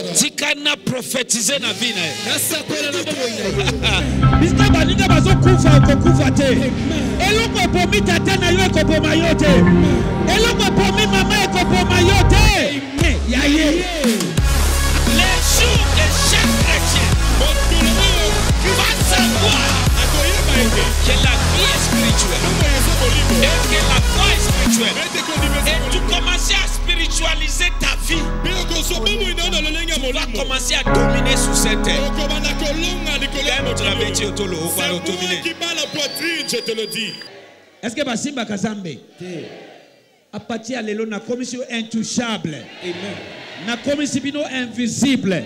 Tikana prophétiser na vie na. Biska baninga bazo kufa ko kufa te. Eloko pomi tata na yo ko poma yo te. Eloko pomi mama ko poma yo te. Ya ye. Les jours de chaque chrétien va savoir que la vie est spirituelle et que la foi est spirituelle. Et tu commences à spiritualiser ta vie. Tu vas commencer à dominer sur cette terre. Je te le dis. Est-ce que Basimba Kazambe à partir de la commission intouchable, la commission invisible,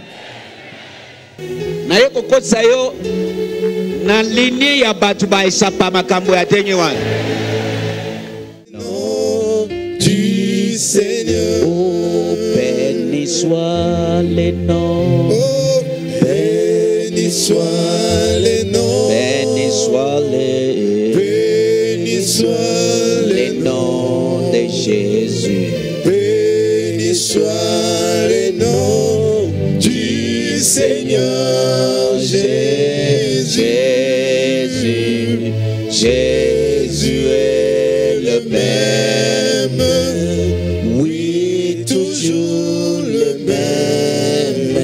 na yeko kosa yo na linie ya batu ba isapa makambo ya tenye wana. Nom du Seigneur. Oh, béni soit les noms. Oh, béni soit les noms. Béni soit les noms de Jésus. Béni soit les noms du Seigneur Jésus. Jésus est le même. Oui, toujours le même.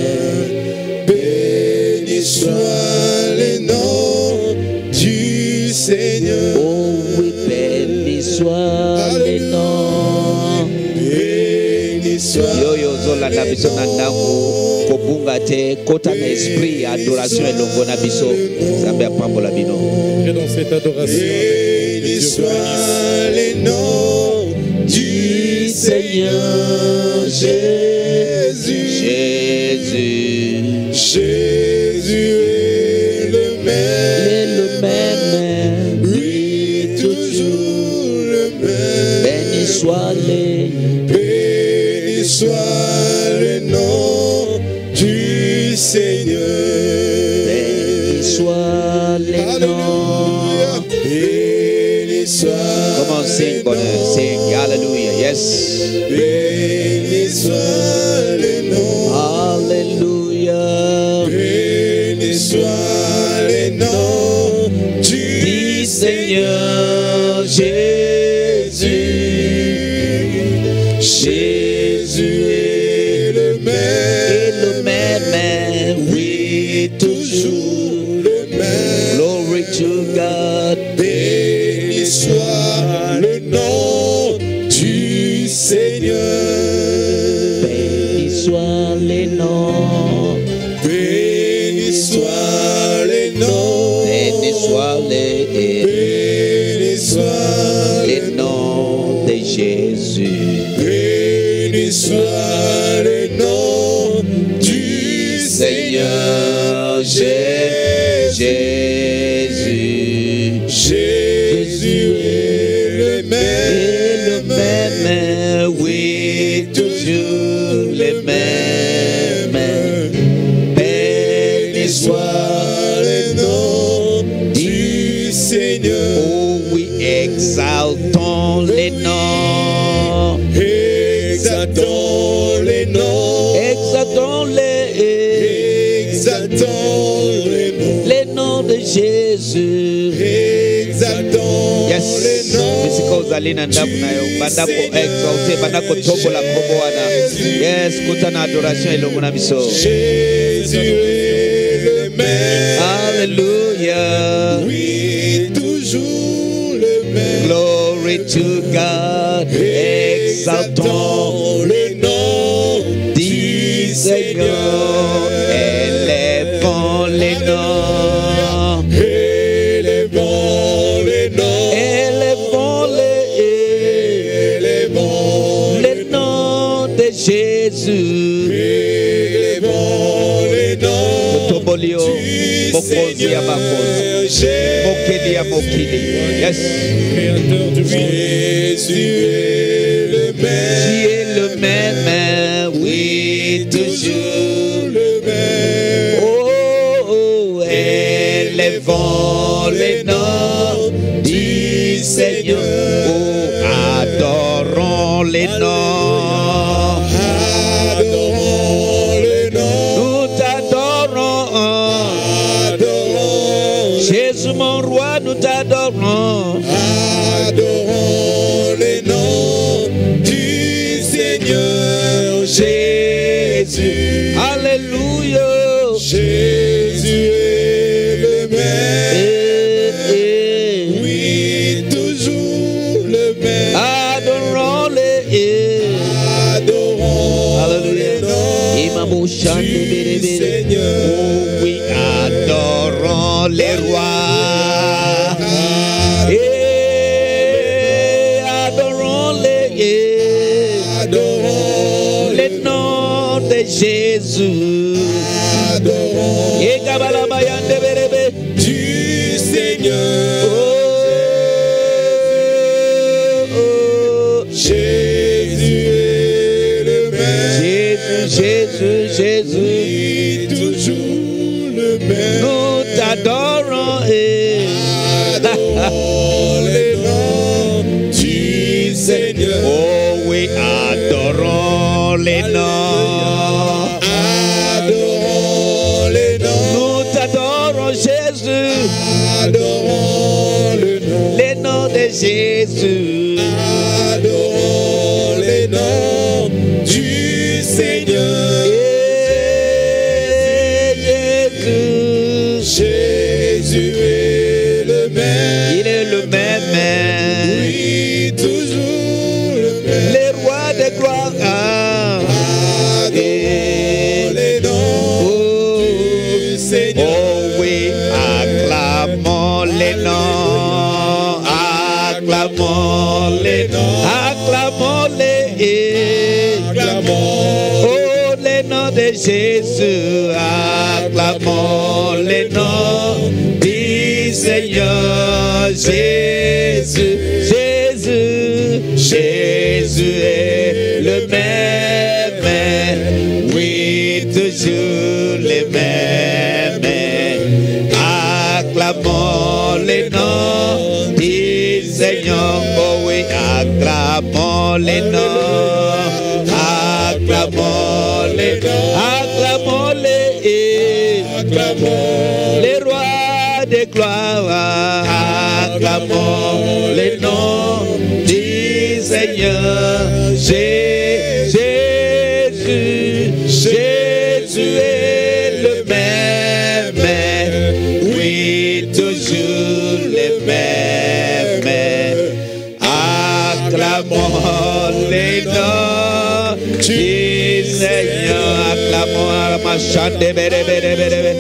Béni soit les noms du Seigneur. Oh oui, béni soit les noms. Béni soit. Yoyo zola na biso na ndango kobunga te kota na esprit adoration elongo na biso zambe apambola bino. Et dans cette adoration, béni soit les noms du Seigneur Jésus. Jésus est le même. Oui, toujours le même. Béni soit le nom du Seigneur. Béni soit les noms. Béni soit. Come on, sing, brother, sing. Hallelujah. Yes. Béni soit le nom. Hallelujah. Béni soit le nom du Seigneur Jésus. Jésus est le même. Oui, toujours le même. Glory to God. Béni soit le nom du Seigneur. Béni soit les noms. Béni soit les noms. Béni soit les noms de Jésus. Béni soit le nom du Seigneur Jésus. Jésus est le même. Oui, toujours le même. Béni soit le nom du Seigneur. Oh oui, exaltons les noms. Exaltons les noms. Les noms de Jésus. Exaltons Yes. les noms. Because alina ndabu nayo bandako exalté bandako tobola kombo wana. Yes, kutana adoration elongo na biso. Jésus est le même. Hallelujah. Oui, toujours le même. Glory to God. Exaltons le nom du Seigneur. Élevons les noms. Élevons les noms. Élevons les noms de Jésus. Élevons les noms. Tobolio, Mokozi ya Bakozi, Mokili ya Mokili. Yes. Créateur du monde. Jésus est le même. Tu es le même, oui, toujours le même. Oh, élevons les noms du Seigneur. Oh, adorons les noms. Adorons les noms. Rimamo chante bere bere. Seigneur. Oh oui, adorons les rois. Et adorons les noms de Jésus. Adorons Et kabalabayande berebe. du Seigneur. Jésus est le même. Jésus, Jésus, Oui, toujours le même. nous t'adorons et Adorons les noms du Seigneur. oh oui, adorons les noms. Adorons les noms. Nous t'adorons Jésus, Adorons le nom. les noms de Jésus. Adorons les noms du Seigneur. Jésus, Jésus est le même. il est le même. Oui, toujours le même. Les rois de gloire. Adorons les noms du Seigneur. Oh oui, acclamons les noms, acclamons les noms, acclamons les. Acclamons Oh les noms de Jésus, acclamons les noms du Seigneur. Jésus, Jésus, Jésus est le même, oui toujours le même. Acclamons les noms du Seigneur. Oh oui, acclamons les noms, acclamons les noms, acclamons les rois de gloire, acclamons les noms du Seigneur. Jésus, Jésus est le même, oui toujours le même. Acclamons les noms du Seigneur, acclamons ma chante bere bere bere.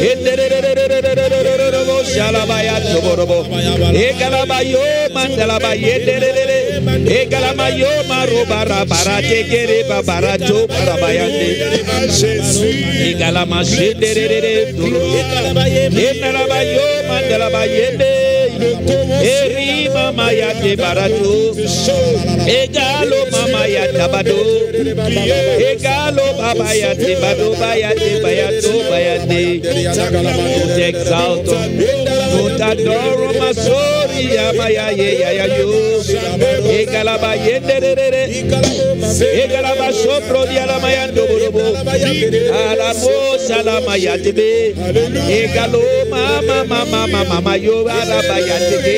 Shalabaya toborobo. Egalabayo mandalabaye derere. Egalamayo marobara barate kere babarato barabayande. Egalamashi derere. Egalabayo mandalabayende. Eri mama ya te barato. Egalo mama ya tabado. Egalo baba ya te bado baya te bayato bayande. Nous t'exaltons, nous t'adorons, ma sori ya maya ye ya ya yo. Egalaba yenderere, egalaba sopro di ala maya ndoborobo. Alamo salama ya tebe, egalo mama mama mama yo alaba ya tebe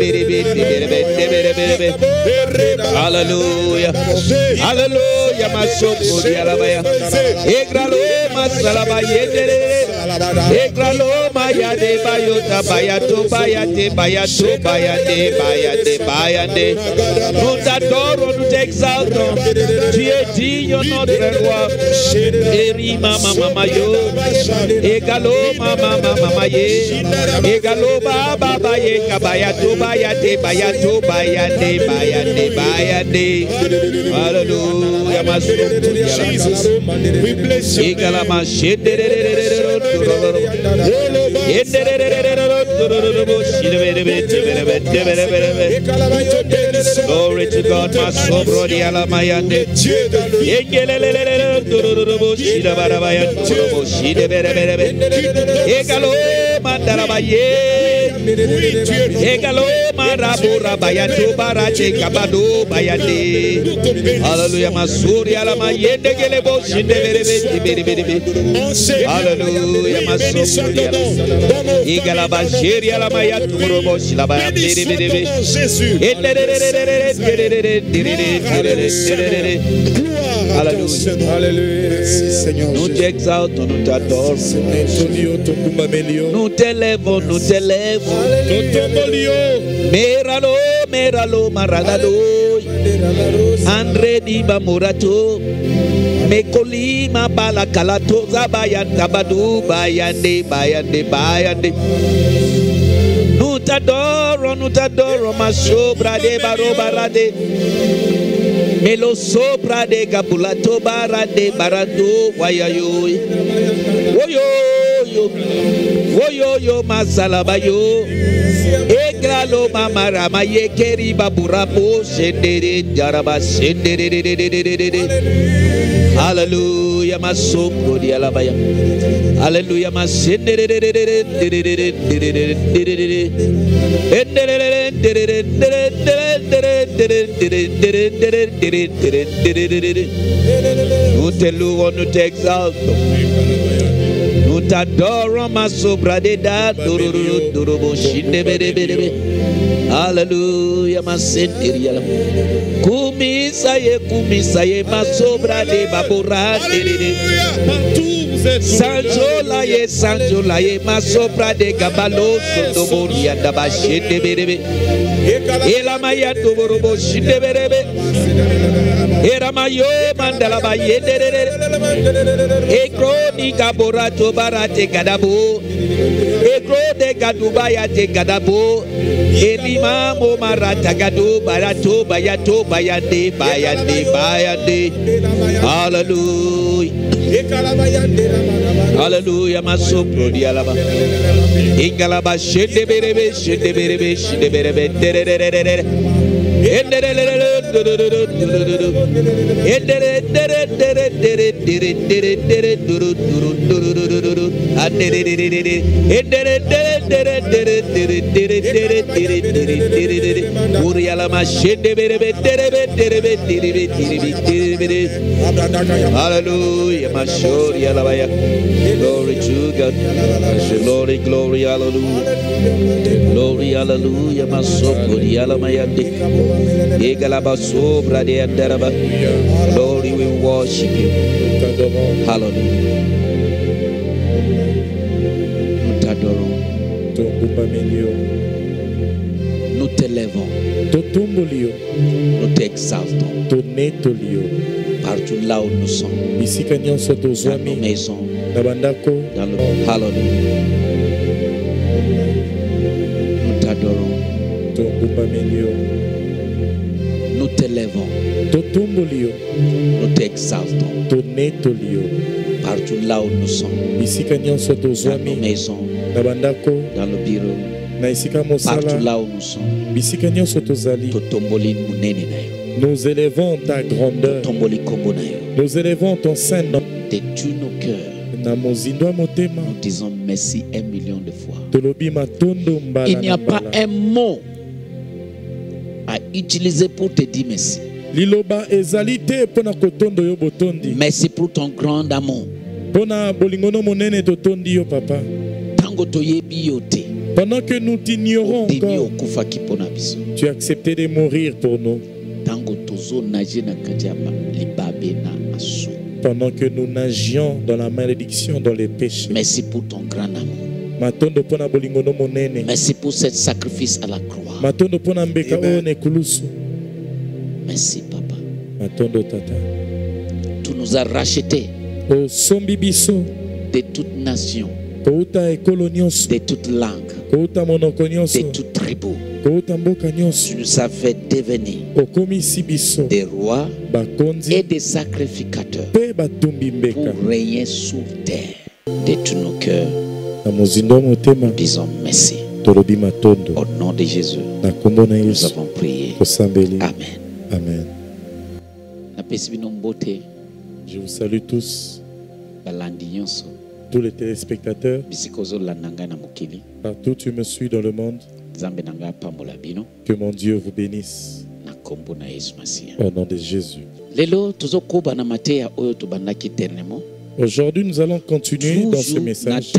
de. Hallelujah, hallelujah, ma sopro di ala maya. Egalo masalaba yenderere, egalo maya de bayota bayato bayate bayato bayate bayate bayate. Nous t'adorons, nous t'exaltons. Tu es digne, notre roi. Eri mama mama yo, egalo mama mama ye, egalo baba baye kabayato bayate bayato bayate bayate bayate. Hallelujah, ma We bless you. egala ma glory to God, my soul, the Alamayande. Egalo mandarabaye, egalo marabura bayatu baraje kabado bayande. Hallelujah, masuri alamayende gelebo shindebere bere. Hallelujah, masuri egala bashiri alamayatu robo shilabaya bere bere. Hallelujah. Alléluia. Seigneur. Nous t'exaltons, nous t'adorons. Nous t'élèvons, nous t'élèvons. Meralo, meralo, maragalo. André di Bamorato. Mekoli mabala kalatoza bayanda badu bayande bayande bayande. Nous t'adorons, ma sobra de barobarade. Melo sobra de gabulato barade barado wayayo. Woyo masalabayo. Eglalo mamarama yekeri baburapo sendere jaraba sendere. Hallelujah, masopro di alabaya. Hallelujah, masendere. Nous te louons, nous t'exaltons. Nous t'adorons, ma sobra de da, Hallelujah, ma sendiri. Kumisaye, ma sobra de babura. Sanjolaye, ma sobra de gabalo, sotoboria da bashende berebe. Ela maya toborobo shinde berebe. Era mayo mandala bayende. Ekro ni gaborato barate gadabo. Ekro de gadubaya te gadabo. Elima mo marata gado barato bayato bayande. Hallelujah. Hallelujah, ma sopro di alaba. Ingalaba shende berebe. Hallelujah, my shori alabaya. Glory to God. Glory, hallelujah. Glory, hallelujah, my sopro alamayande. Egalaba sobra de andaraba. Glory, we worship you. Hallelujah. Nous t'adorons. Nous t'élèvons. Nous t'exaltons. Partout là où nous sommes. Dans nos maisons. Dans le hallelujah. Nous t'adorons. Nous t'élèvons. Nous t'exaltons. Partout là où nous sommes. Dans nos maisons. Dans le bureau. Partout là où nous sommes. Nous élevons ta grandeur. Nous élevons ton sein nom. De tous nos cœurs. Nous disons merci 1 million de fois. Il n'y a pas un mot à utiliser pour te dire merci. Merci pour ton grand amour. Pendant que nous t'ignorons encore, tu as accepté de mourir pour nous. Pendant que nous nagions dans la malédiction, dans les péchés. Merci pour ton grand amour. Merci pour ce sacrifice à la croix. Merci, Papa. Tu nous as rachetés de toute nation, de toute langue, de toute tribu. Tu nous as fait devenir des rois et des sacrificateurs pour régner sur terre. De tous nos cœurs, nous disons merci. Au nom de Jésus, nous avons prié. Amen. Amen. Je vous salue tous, tous les téléspectateurs, partout où tu me suis dans le monde. Que mon Dieu vous bénisse. Au nom de Jésus. Aujourd'hui, nous allons continuer dans ce message.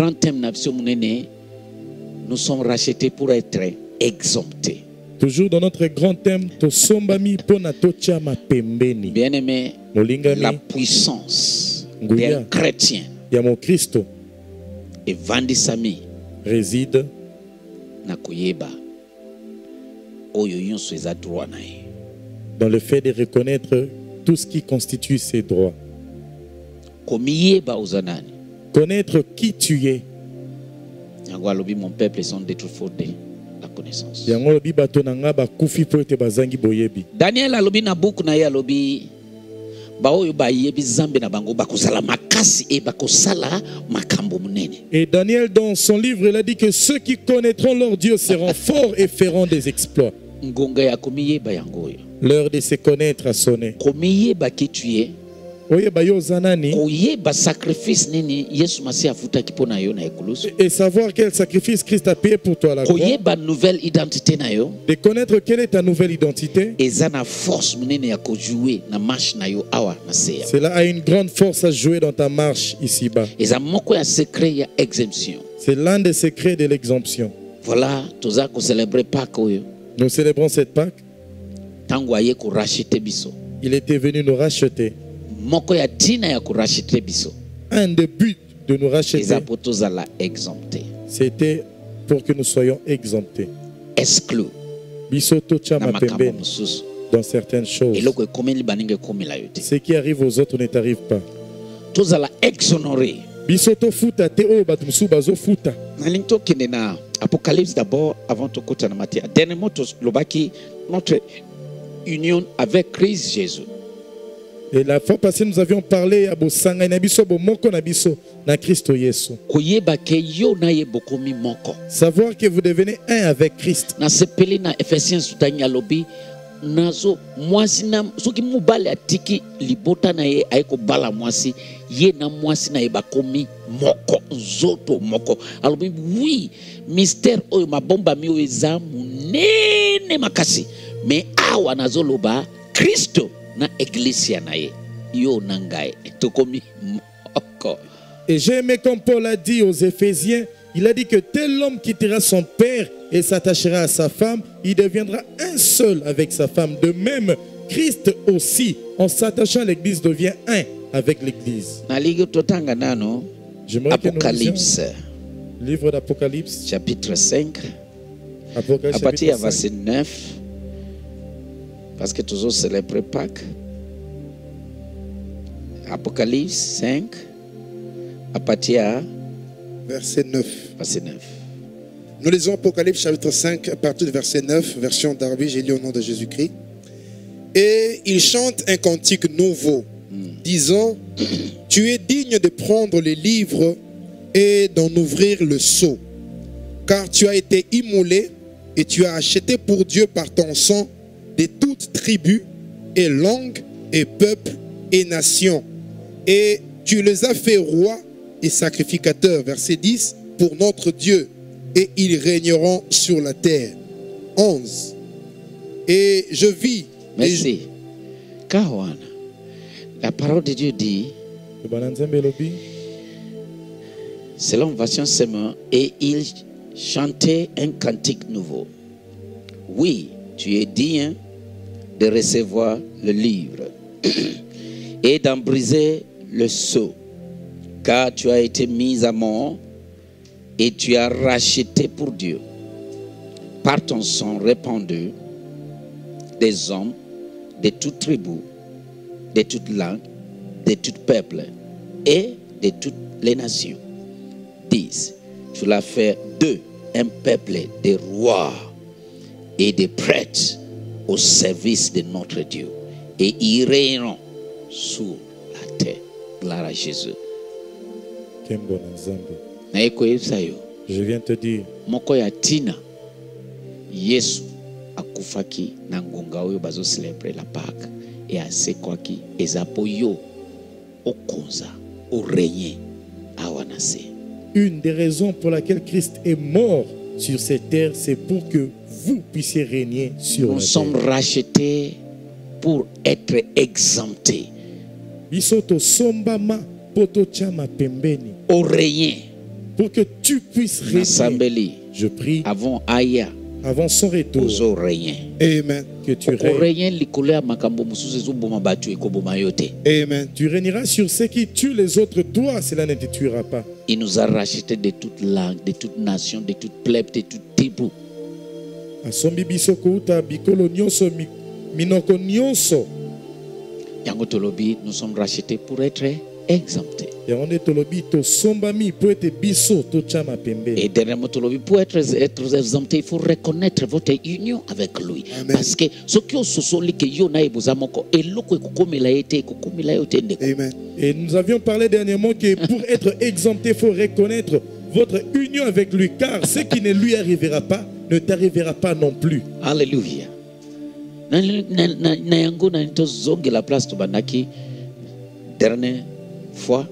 Nous sommes rachetés pour être exemptés. Toujours dans notre grand thème, bien-aimé, la puissance d'un chrétien et Vandisami réside dans le fait de reconnaître tout ce qui constitue ses droits. Connaître qui tu es. Mon peuple sont détruits faute de la connaissance. Daniel alobi na book na ye alobi baoyo bayebi zambe na bango bakozala makasi e bakosala makambo munene. Et Daniel dans son livre il a dit que ceux qui connaîtront leur Dieu seront forts et feront des exploits. Ngonga ya komiyeba yango yo. L'heure de se connaître a sonné. Komiyeba ki tu es. Et savoir quel sacrifice Christ a payé pour toi à la croix. De connaître quelle est ta nouvelle identité. Cela a une grande force à jouer dans ta marche ici-bas. C'est l'un des secrets de l'exemption. Voilà, nous célébrons cette Pâque. Il était venu nous racheter. Un des buts de nous racheter, c'était pour que nous soyons exemptés, exclus dans certaines choses. Ce qui arrive aux autres ne t'arrive pas. Apocalypse d'abord avant de côté na matière. Dernièrement, notre union avec Christ Jésus. Et la fois passée, nous avions parlé à Bosanga Nabiso Bomoko Nabiso na Christ Yesu. Savoir que vous devenez un avec Christ. Na sepeli na Ephésiens sutanya lobi nazo mwasi na soki mubale atiki libota na ye aiko bala mwasi ye na mwasi na ye bakomi moko zoto moko alobi oui mystère oyo mabomba mi oyo eza munene makasi mais awa nazo loba Kristo na Ecclesia na ye yo nangae tokomi moko. Et j'ai aimé comme Paul a dit aux Éphésiens, il a dit que tel homme quittera son père et s'attachera à sa femme, il deviendra un seul avec sa femme. De même, Christ aussi, en s'attachant à l'église, devient un avec l'église. Apocalypse. Livre d'Apocalypse. Chapitre 5. Apocalypse, à partir du verset 9. Parce que toujours célébrer Pâques. Apocalypse 5. À partir verset 9. Verset 9. Nous lisons Apocalypse chapitre 5 à partir du verset 9, version Darby, j'ai lu au nom de Jésus-Christ. Et il chante un cantique nouveau, disant, tu es digne de prendre les livres et d'en ouvrir le sceau, car tu as été immolé et tu as acheté pour Dieu par ton sang de toutes tribus et langues et peuples et nations. Et tu les as fait rois et sacrificateurs, verset 10, pour notre Dieu, et ils régneront sur la terre. 11. Et je vis... Merci. Kawana. La parole de Dieu dit, selon version Sémant, et il chantait un cantique nouveau. Oui, tu es digne de recevoir le livre et d'en briser le sceau, car tu as été mis à mort et tu as racheté pour Dieu par ton sang répandu des hommes de toutes tribus, de toutes langues, de tout peuple et de toutes les nations. 10. Tu l'as fait d'eux un peuple de rois et de prêtres au service de notre Dieu, et ils régneront sur la terre. Gloire à Jésus. Je viens te dire, Mokoya Tina Yesu akufaki na ngonga oyo bazo célébrer la Pâque et asekwaki ezapo yo okonza o régner awanase. Une des raisons pour laquelle Christ est mort sur cette terre, c'est pour que vous puissiez régner sur la terre. Nous sommes rachetés pour être exemptés. Bisoto sombama poto chama pembeni. Au régner. Pour que tu puisses régner. Je prie. Avant Aya. Avant son retour. Amen. Que tu règnes. Amen. Tu régneras sur ceux qui tuent les autres. Toi, cela ne te tuera pas. Il nous a rachetés de toutes langues, de toutes nations, de toutes plèbes, de toutes tribus. Minoko nyonso. Nous sommes rachetés pour être exempté. Et on est tolobi to sombami pour être biso to chama pembe. Et dernièrement, pour être exempté, il faut reconnaître votre union avec lui. Amen. Parce que ce qui est Amen. Et nous avions parlé dernièrement que pour être exempté, il faut reconnaître votre union avec lui, car ce qui ne lui arrivera pas ne t'arrivera pas non plus. Alléluia. La place de Banaki, dernière fois,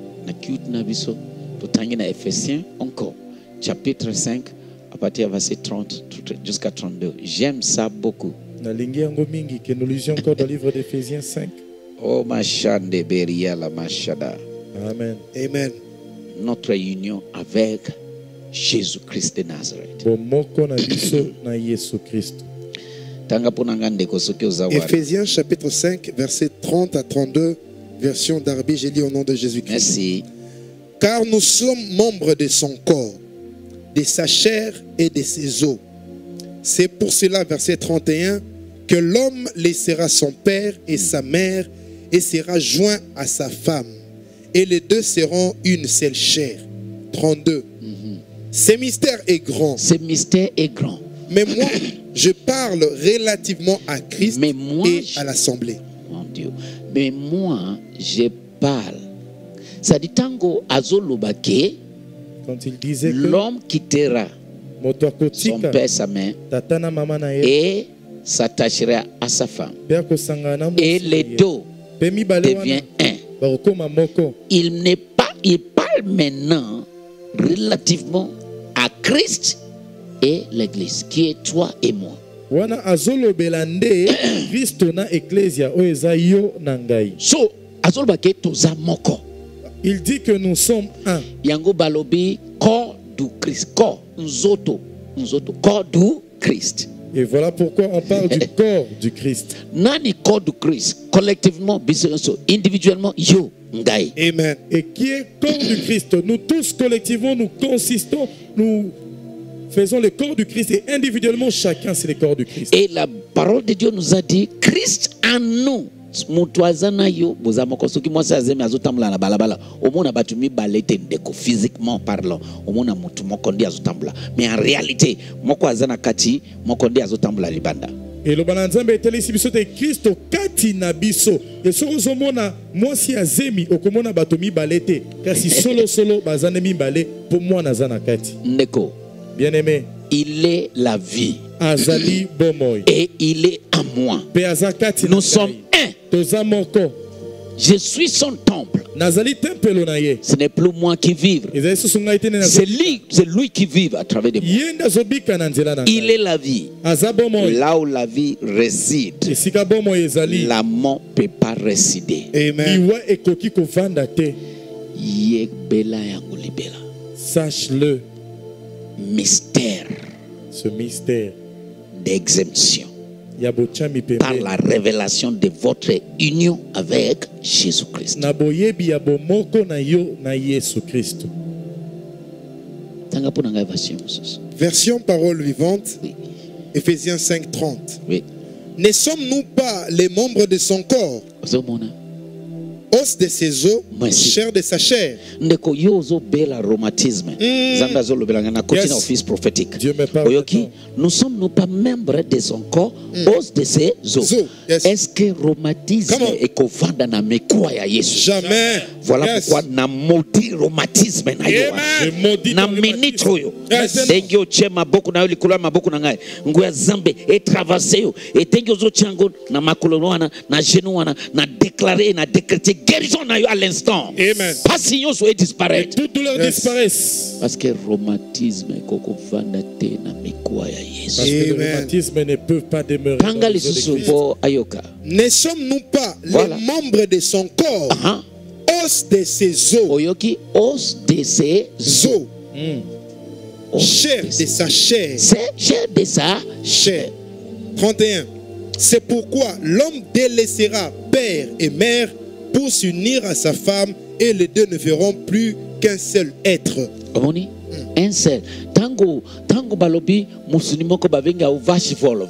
na biso na Ephésiens encore chapitre 5 à partir du verset 30 jusqu'à 32. J'aime ça beaucoup. Na lingi yango mingi que nous lisions encore dans le livre d'Éphésiens 5. Oh machande beria la machada. Amen. Amen. Notre union avec Jésus-Christ de Nazareth. Bomoko na biso na Yesu Christ. Tanga ponanga ndeko soki ozawara. Éphésiens chapitre 5 verset 30 à 32. Version Darby, j'ai lu au nom de Jésus-Christ. Merci. Car nous sommes membres de son corps, de sa chair et de ses os. C'est pour cela, verset 31, que l'homme laissera son père et sa mère et sera joint à sa femme. Et les deux seront une seule chair. 32. Ce mystère est grand. Ce mystère est grand. Mais moi, je parle relativement à Christ Mais moi, et à l'Assemblée. Mon Dieu. Mais moi, je parle. Ça dit tango azolobake, Quand il disait que l'homme quittera moto son akotika père, sa mère, tata na mama na ye et s'attachera à sa femme. pe akosangana na mwasi Et na les ye. deux Pe mibale deviennent wana un. bakokoma moko. Il parle maintenant relativement à Christ et l'Église, qui est toi et moi. Wana azolobela nde Kristo na ecclesia oyo eza yo na ngai. So, azolobake toza moko. Il dit que nous sommes un. Yango balobi corps du Christ. Corps, nzoto, corps du Christ. Et voilà pourquoi on parle du corps du Christ. Nani corps du Christ, collectivement, individuellement, yo, ngai. Amen. Et qui est corps du Christ. Nous tous collectivement, nous consistons, nous faisons le corps du Christ et individuellement, chacun c'est le corps du Christ. Et la parole de Dieu nous a dit, Christ en nous. Physiquement parlant, mais en réalité, Et le bananzambe etelisi biso te Kristo kati na biso. Et soko zomona mwasi azemi okomona bato mibale te. Kasi solo solo bazane mibale pour moi nazana kati. Ndeko, Bien aimé, il est la vie azali bomoy. et il est à moi. Pe azakati Nous sommes un. toza moko. Je suis son temple. Nazali tempelo na ye. Ce n'est plus moi qui vis. Ezali susu ngai te na C'est lui qui vit à travers de moi. yenda zobika na nzela na Il ngai. est la vie. Aza bomoy. Là où la vie réside, Esika bomoy ezali. la mort ne peut pas résider. Amen. Liwa ekoki kovanda te. Yebela yango libela. Sache-le, Mystère ce mystère. d'exemption Ya bochami par pembe. la révélation de votre union avec Jésus-Christ. Na boyebi ya bomoko na yo na Yesu Kristo. Tanga pona ngai version mosusu. Version parole vivante, Oui. Éphésiens 5, 30. Oui. Ne sommes-nous pas les membres de son corps, Ozomona. os de ses os, Merci. chair de sa chair? Ndeko yo ozobela rhumatisme. Zanga zolobelanga na continue Yes. office prophétique. Dieu me parle Oyoki, maintenant. nous sommes nous pas membres de son corps, os de ses os. Os, yes. Est-ce que rhumatisme Come on. est kovanda na mekwa ya Yesu? Jamais. Voilà Yes. pourquoi na maudit rhumatisme na yo. Je maudis Na ton minute rhumatisme. oyo. Yes. Ndenge otie maboko na yo likolo ya maboko na ngai. Nguya ya Zambe etraverse yo. Etenge ozotia yango na makolo wana, na genou wana, na déclarer, na décréter guérison na yo à l'instant. Amen. Pasi nyonso Et disparaître. toute douleur Yes. disparaisse. Parce que rhumatisme ekovanda te na mekwa ya Yesu. Parce que le Amen. rhumatisme ne peut pas demeurer. dans Tanga les os de lisusu Christ. po ayoka. Ne sommes-nous pas Voilà. les membres de son corps, Aha. os de ses os, Oyoki os de ses os, os chair de sa chair? C'est chair de sa Chair. 31. C'est pourquoi l'homme délaissera père et mère pour s'unir à sa femme, et les deux ne feront plus qu'un seul être. Omoni un seul. Tango balobi musuni moko bavenga au vache vol.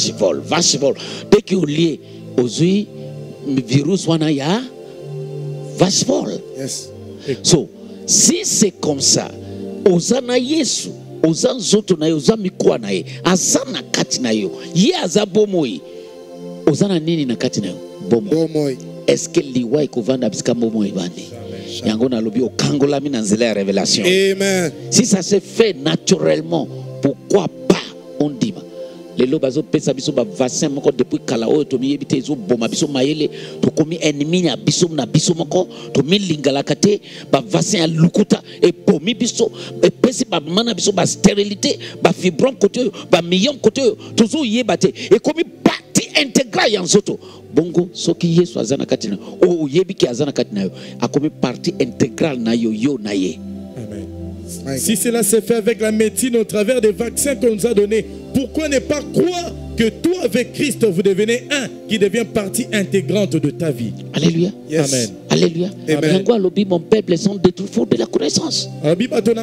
Dès que lié ozui virus wana ya va se fall. Yes. So, si c'est comme ça, ozana Yesu, ozan zoto na yo, ozan mikwa na ye, azana kati na yo, ye aza bomoi, ozana nini na kati na yo? Bomoi. Est-ce que liwa ikovanda bisika bomoi bandi? Yango na lobi okangola mi na nzela ya révélation. Amen. Si ça se fait naturellement, pourquoi pas on dit? Les lobazo pesa biso ba vaccin moko depuis kala oyo to mi yebite zo boma biso mayele to komi ennemi na biso moko to mi lingala kate ba vaccin ya lukuta e bomi biso e pesi ba mana biso ba stérilité ba fibrom côté ba million côté to zo yebate e komi partie intégrale ya nzoto bongo soki Yesu azana kati na o yebiki azana kati na yo akomi partie intégrale na yo na ye. Amen. Si cela se fait avec la médecine au travers des vaccins qu'on nous a donnés, pourquoi ne pas croire que toi avec Christ vous devenez un qui devient partie intégrante de ta vie? Alléluia. Yes. Amen. Alléluia. Amen. Mon peuple sont détruits faute de la connaissance. Alobi,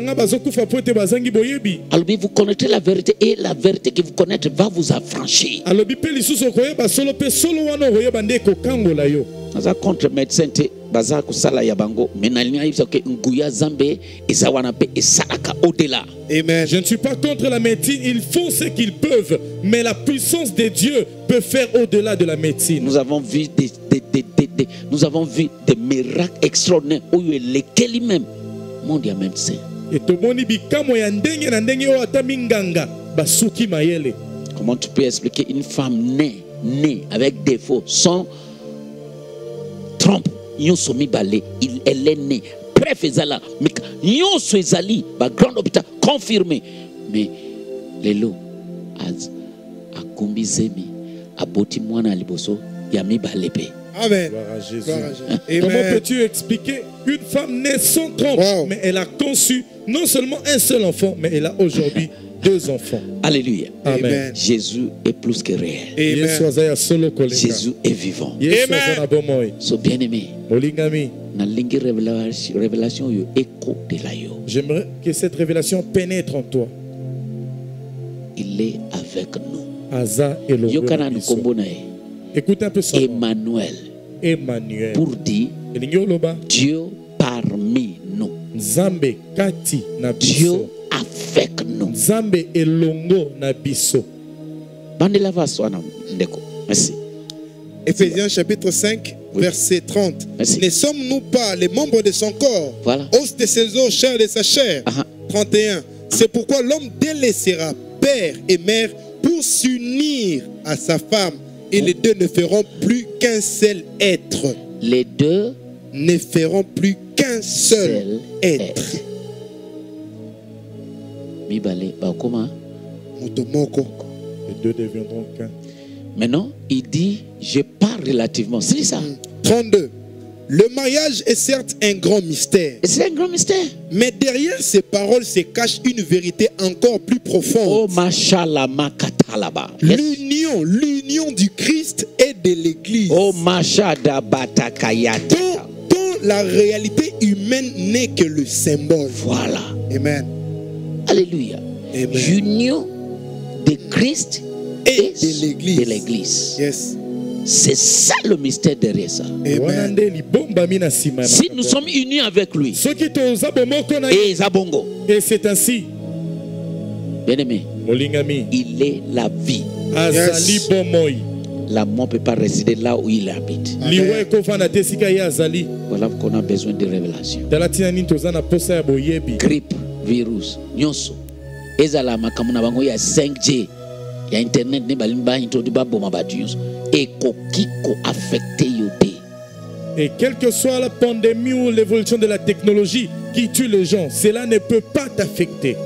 vous connaîtrez la vérité et la vérité que vous connaîtrez va vous affranchir. Naza contre médecin te baza kusala ya bango menalinga yibisa ke nguya zambe ezawana pe esalaka au-delà. Amen. Je ne suis pas contre la médecine, ils font ce qu'ils peuvent, mais la puissance de Dieu peut faire au-delà de la médecine. Nous avons vu des miracles extraordinaires où lesquels lui-même monde ya médecin. Et tomoni bikamo ya ndenge na ndenge o ataminganga basuki mayele. Comment tu peux expliquer une femme née avec défaut sans trompe, nyonso mibale, elle est née. Bref, ezala, nyonso ezali, ba grand hôpital confirmé. Mais lelo a kombizemi a boti mwana liboso ya mibale pe. Amen. Gloire à Jésus. Gloire à Jésus. Comment Amen. peux-tu expliquer une femme née sans trompe, Wow. mais elle a conçu non seulement un seul enfant, mais elle a aujourd'hui 2 enfants. Alléluia. Amen. Amen. Jésus est plus que réel. Yesu Amen. azaya solo kolenga. Jésus est vivant. Yesu Amen. azana bomoi. So bien aimé, Molingami, na lingi révélation yo écho de la yo. j'aimerais que cette révélation pénètre en toi. Il est avec nous. Aza Elohim. Yo kana nkombo na ye. Écoute un peu ça. Emmanuel Emmanuel. pour dire Elingi oloba, Dieu parmi nous. Nzambe kati na Dieu biso. avec nous. Nzambe elongo na biso. Bandela vaswana ndeko. Merci. Éphésiens chapitre 5, Oui. verset 30. Merci. Ne sommes-nous pas les membres de son corps, Voilà. os de ses os, chair de sa chair? Aha. 31. C'est pourquoi l'homme délaissera père et mère pour s'unir à sa femme, et les deux ne feront plus qu'un seul être. Les deux Ne feront plus qu'un seul seuls être. Mibale bakoma. Motomoko. Les 2 deviendront qu'un. Maintenant, il dit je parle relativement. C'est ça. 32. Le mariage est certes un grand mystère, Et c'est un grand mystère. mais derrière ces paroles se cache une vérité encore plus Oh profonde. mashallah makatalaba. Yes. L'union du Christ et de l'Église. Oh mashada batakayata. Dont la réalité humaine n'est que le symbole. Voilà. Amen. Alléluia. Amen. Union de Christ Et de l'Église. de l'Église. Yes. C'est ça le mystère derrière ça. Wana Amen. nde libomba mina sima na Si makambo. nous sommes unis avec lui, Soki toza bomoko na ye. et Zabongo, Et c'est ainsi, bien aimé, molingami, il est la vie. azali Yes. bomoi. L'amour ne peut pas résider là où il habite. Amen. Liwa ekofanda te sika ye azali. Voilà qu'on a besoin de révélation. Tala tina nini toza na posa ya boyebi. Grippe, virus, nyonso. Ezala makambo na bango ya 5G. Ya internet ne balimba introduit ba boma ba nyonso. Ekoki ko affecté yo te. Et quelle que soit la pandémie ou l'évolution de la technologie qui tue les gens, cela ne peut pas t'affecter.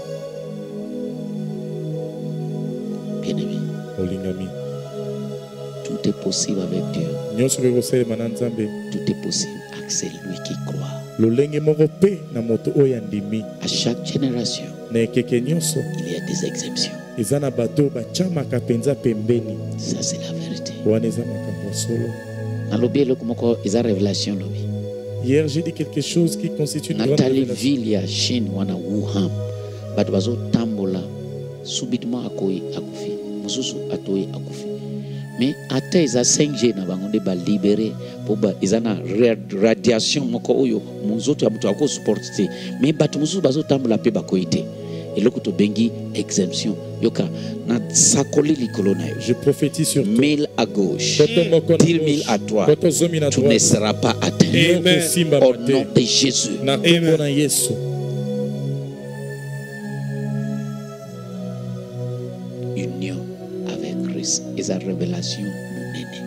Bien aimé, Molingami, tout est possible avec Dieu. nyonso ekosalema na Nzambe. Tout est possible avec celui qui croit. Lolenge moko pe na moto oyo andimi. À chaque génération, Na ekeke nyonso il y a des exceptions. eza na bato bachamaka penza pembeni. Ça, c'est la vérité. Wana eza makambo ya solo. Nalobi eloko moko eza révélation lobi. Hier, j'ai dit quelque chose qui constitue une grande Nathalie révélation. ville ya Chine wana Wuhan. Bato bazo tambola subitement akoi akufi. Mosusu atoi akufi. Mais ata eza 5G na bango nde ba libérer poba ezana radiation moko oyo munzoto ya mutu ako supporter mais batu musu bazo tambula pe bakoite eloko to bengi exemption yoka na sakoli likolo na yo. Je prophétise sur toi. 1000 à gauche, 10 000 à droite. Tu ne seras pas atteint. Amen. Au nom de Jésus. Amen. Union avec Christ et sa révélation monene.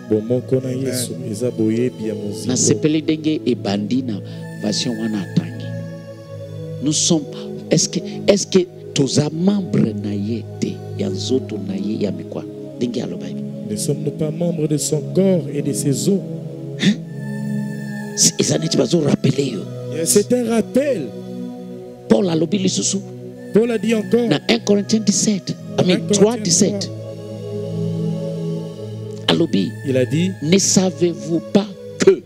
Na sepeli denge e bandina version wana atangi. Nous sommes est-ce que toza membre na yete ya nzoto na ye ya mikwa denge aloba. Ne sommes-nous pas membres de son corps et de ses os? C'est un rappel. Paul a lobby lisusu. Paul a dit encore. Dans 1 Corinthiens 17. 3, 17. Alobi. Il a dit. Ne savez-vous pas que.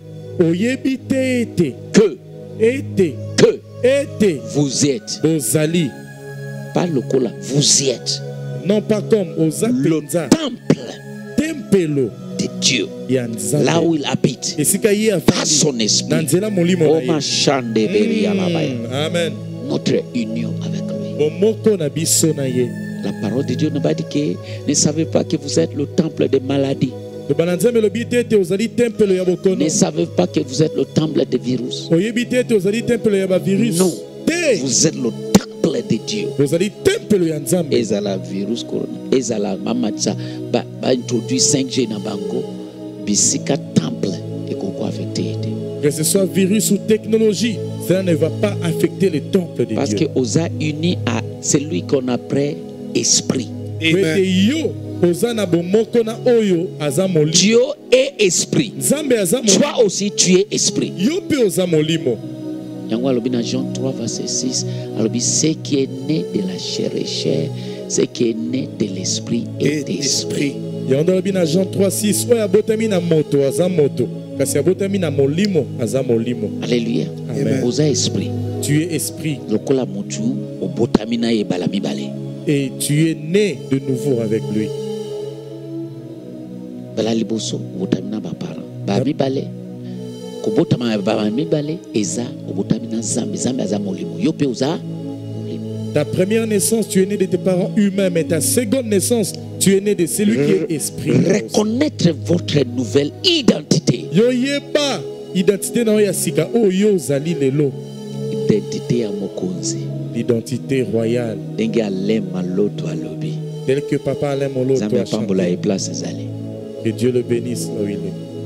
Vous êtes. Pas le cola. Vous y êtes. Non pas comme aux le temple de Dieu, là où il habite, par son esprit. Amen. Notre union avec lui. La parole de Dieu ne va dire que ne savez pas que vous êtes le temple des maladies. Ne savez pas que vous êtes le temple des virus. Non, vous êtes le temple de Dieu. Ezala virus corona, ezala mamatsa ba introduit 5G na bango, bisika temple et koko affecté. Que ce soit virus ou technologie, cela ne va pas affecter le temple de Dieu. Parce que osa uni à celui qu'on appelle esprit. Amen. Dieu est esprit. Toi aussi tu es esprit. Dans Jean 3 verset 6, ce qui est né de la chair est chair, ce qui est né de l'esprit est esprit. Dans Jean 3 6, alléluia. Oza esprit. Tu es esprit. Et tu es né de nouveau avec lui. Ta première naissance, tu es né de tes parents humains, mais ta seconde naissance, tu es né de celui qui est esprit. Reconnaître votre nouvelle identité. Identité ya mokonzi. L'identité royale. Tel que Papa Alain Molo a chanté. Que Dieu le bénisse là où il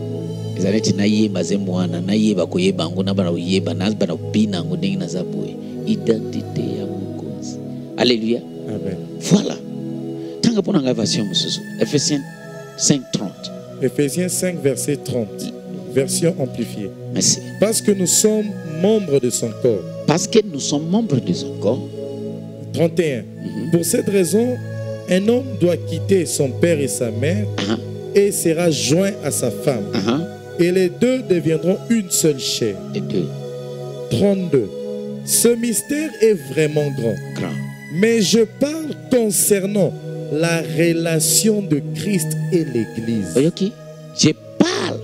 est. Identité ya mokonzi. Alléluia. Amen. Voilà. Tanga pona nga version mususu. Ephésiens 5:30. Ephésiens 5 verset 30. Version amplifiée. Merci. Parce que nous sommes membres de son corps. Parce que nous sommes membres de son corps. 31. Pour cette raison, un homme doit quitter son père et sa mère et sera joint à sa femme. Et les deux deviendront une seule chair. Les deux. 32. Ce mystère est vraiment grand. Mais je parle concernant la relation de Christ et l'Église. Okay. Je parle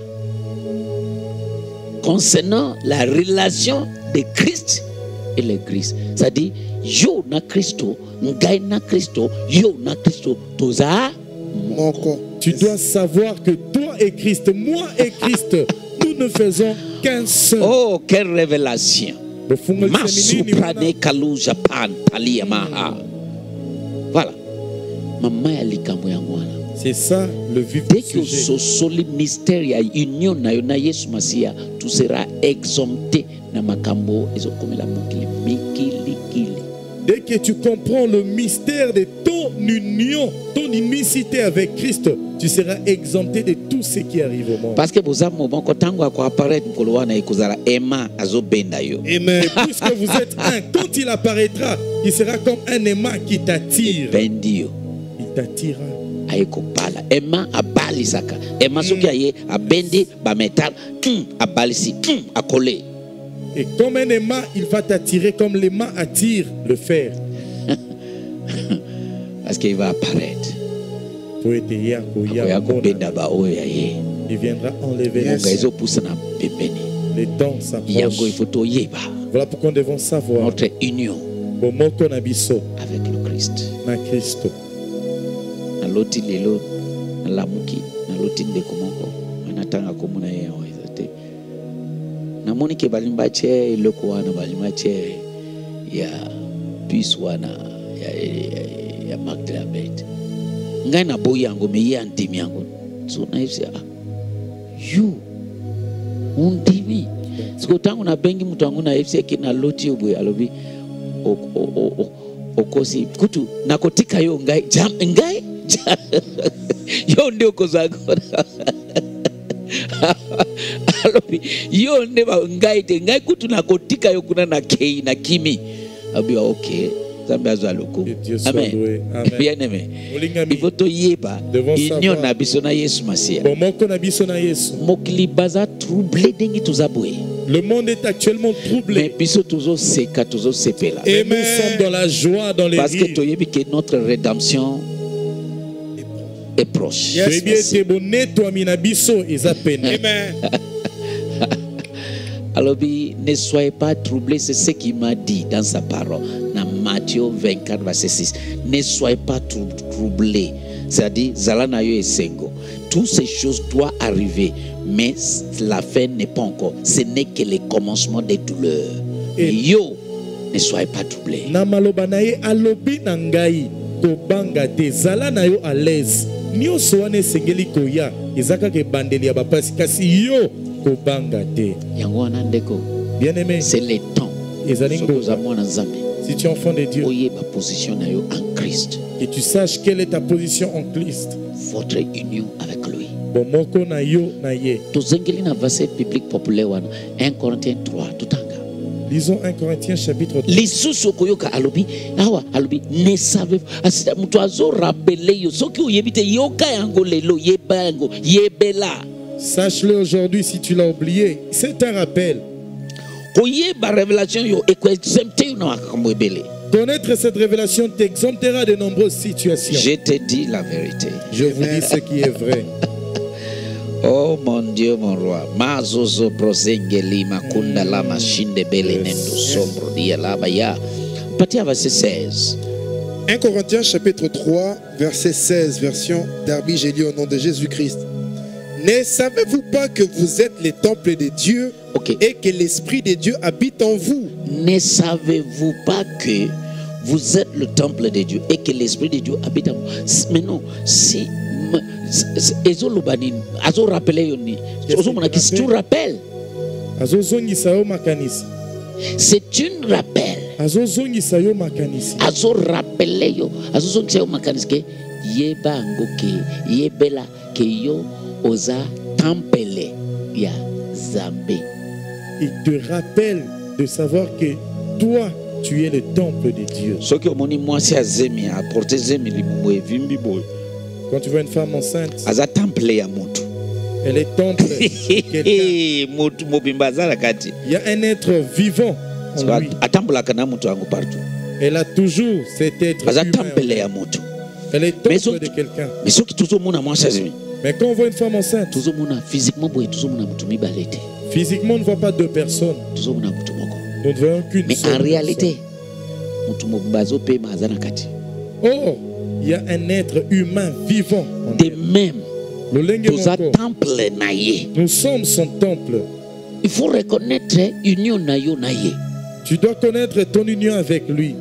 concernant la relation de Christ et l'Église. C'est-à-dire, yo na Christo, ngai na Christo, yo na Christo, toza moko. Tu dois savoir que toi et Christ, moi et Christ, nous ne faisons qu'un seul. Oh, quelle révélation! Masuprane kalu Japan talia maha. Voilà. Mama ya likambo ya mwana. C'est ça le vif du sujet. Dès que ce soli mystère ya union na yo na Yesu Masia, tu seras exempté na makambo ezokomela mokili mikili kili. Dès que tu comprends le mystère de ton union, ton unicité avec Christ, tu seras exempté de tout ce qui arrive au monde. Parce que vous avez mon tango à apparaître kolowana ikozala ema azobenda yo. Amen. Puisque vous êtes un, quand il apparaîtra, il sera comme un aimant qui t'attire. Bendio. Il t'attirera. Aiko pala ema abali saka ema soki aye abendi ba metal abalisi akole. Et comme un aimant, il va t'attirer comme l'aimant attire le fer. Parce qu'il va apparaître. Il viendra enlever Yes. ngonga ezopusana pembeni les temps yango s'approchent. il faut toyeba Voilà pourquoi nous devons savoir notre union bomoko na biso avec le Christ. na Kristo. Naloti lelo nalamuki naloti ndeko moko anatanga komona ye aweza te namoni ke balimba che eloko wana balimba che ya puce wana ya Magdalabet ngai na boyi yango me ye andimi yango so na yesi you undimi siko tangu na bengi mtu wangu na FC kina loti obwe alobi okosi kutu nakotika yo ngai jam ngai yo ndio kozako alobi yo ne ba ngai te ngai kutu nakotika yo kuna na kei na kimi abi okay zambe azaloko Que Dieu soit amen loué. Amen. bien aimé Olingami. il faut to yeba Devons union savoir. na biso na Yesu Masia Bomoko na biso na Yesu. mokili baza troublé dengi tuzaboye Le monde est actuellement mais troublé. biso tuzo seka tuzo sepela Et nous sommes dans la joie, dans les parce que rires. toyebi que notre rédemption est proche. Yes. Toyebi ete bonetwami na biso eza pene. Amen. Alobi, ne soyez pas troublés, c'est ce qu'il m'a dit dans sa parole, dans Matthieu 24, verset 6. Ne soyez pas troublés, c'est-à-dire, Zalana yo esengo. Toutes ces choses doivent arriver, mais la fin n'est pas encore. Ce n'est que le commencement des douleurs. Et yo, ne soyez pas troublés. Na maloba na ye alobi na ngai kobanga te zala na yo à l'aise. Nyonso wana esengeli koya eza kaka ebandeli ya bapasi kasi yo kobanga te. Yango wana ndeko, Bien aimé, c'est le temps. ezali Soki ngoza. oza mwana Nzambe, Si tu es enfant de Dieu, oyeba position na yo en Christ. que tu saches quelle est ta position en Christ. Votre union avec lui. Bomoko na yo na ye. Tozengeli na verset biblique populaire wana 1 Corinthiens 3 tutanga. Lisons 1 Corinthiens chapitre 3. Lisusu koyoka alobi awa alobi ne savez asita mutu azo rappeler yo soki oyebi te yoka yango lelo yeba yango yebela Sache-le aujourd'hui si tu l'as oublié. C'est un rappel. koyeba révélation yo ekoexempte yo na makambo ebele. Connaître cette révélation t'exemptera de nombreuses situations. Je te dis la vérité. Je vous dis ce qui est vrai. Oh mon Dieu, mon roi. Mazozo brosengeli makunda la machinde bele nendo sombro dia laba ya. Patia verset 16. 1 Corinthiens chapitre 3, verset 16, version Darby, j'ai lu au nom de Jésus-Christ. Ne savez-vous pas que vous êtes les temples de Dieu Ok. et que l'Esprit de Dieu habite en vous? Ne savez-vous pas que vous êtes le temple de Dieu et que l'Esprit de Dieu habite en vous? Mais non, si Azo rappelé Yoni, si tu rappelles, Azozongisa yo makanisi. c'est une rappel. Azozongisa yo makanisi. Azo rappelé yo, Azo zongi yo makaniske yeba ngoke yebela ke yo oza tempele ya Zambe. Il te rappelle de savoir que toi, tu es le temple de Dieu. Soki omoni mwasi azemi aporte zemi limumu evimbi boy. Quand tu vois une femme enceinte, Aza temple ya mutu. elle est temple de quelqu'un. Mutu mobimba azala kati. Il y a un être vivant en lui. Atambulaka na mutu wangu partout. Elle a toujours cet être Aza humain. temple ya mutu. Elle est Mais temple so- de quelqu'un. Mais soki tuzomona mwasi azemi. Mais quand on voit une femme enceinte, Tuzomona physiquement boy tuzomona mutu mibale te. physiquement, on ne voit pas deux personnes. Tuzomona mutu moko. Nous ne voyons qu'une Mais seule en réalité, personne. mutu mobimba azopema aza na kati. Oh, il y a un être humain vivant en De elle. même, Lolenge toza moko. temple na ye. Nous sommes son temple. Il faut reconnaître union na yo na ye. Tu dois connaître ton union avec lui.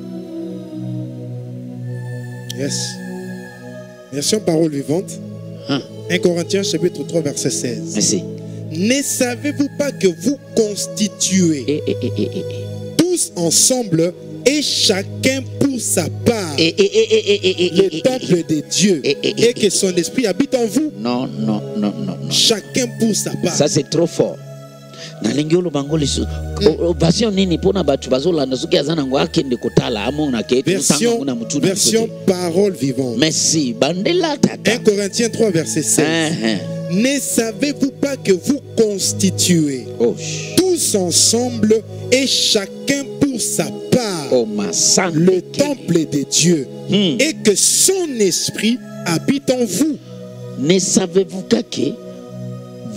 Yes. Version parole vivante. Hein? 1 Corinthiens chapitre 3, verset 16. Merci. Ne savez-vous pas que vous constituez tous ensemble et chacun pour sa part le temple de Dieu et que son esprit habite en vous? Non, non, non, non, non. Chacun pour sa part. Ça c'est trop fort. Nalingi olobango lisu. Version nini pona batu bazolanda soki azana ngo akende kotala amona ke Version, version parole vivante. Merci. Bandela tata. 1 Corinthiens 3, verset 16. Ne savez-vous pas que vous constituez Oh, tous ensemble et chacun pour sa part oh ma sang. le temple de Dieu et que son esprit habite en vous? Ne savez-vous pas que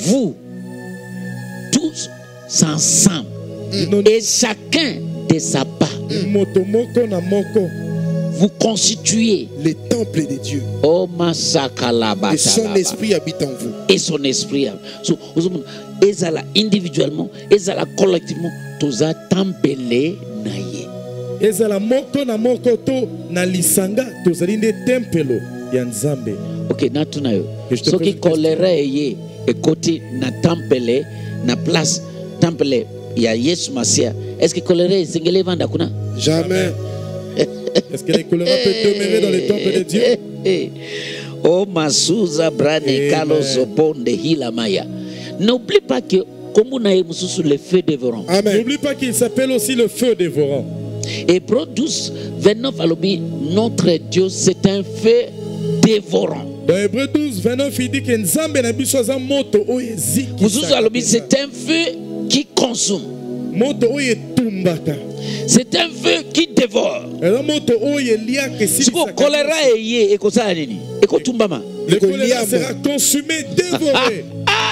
vous tous ensemble et chacun de sa part, moto moko na moko vous constituez les temples de Dieu. oh masakalaba Et son esprit habite en vous. et son esprit. So, ezala individuellement, ezala collectivement, toza tempele naye. ezala moko na moko to na lisanga tozali nde tempelo ya Nzambe. Ok, natuna yo. Que je te Soki pose une kolera ye ekoti na tempele na place temple ya Yesu Masia. Est-ce que kolera esengele vanda kuna? Jamais. Est-ce que les choléra peut demeurer dans les temples de Dieu? Oh masuza brane Amen. Carlos Obonde hila maya. N'oublie pas que comme on a mususu le feu dévorant. Amen. N'oublie pas qu'il s'appelle aussi le feu dévorant. Hébreux 12, 29 alobi, notre Dieu c'est un feu dévorant. Dans Hébreux 12, 29, il dit que Nzambe na biso aza moto oyo eziki. Mususu alobi c'est un feu qui consomme. Moto oyo etumbaka. C'est un feu qui dévore. Eza moto oyo eliaka Siko esilisaka. kolera eye ekosala nini? Ekotumbama. Le choléra sera consumé, dévoré.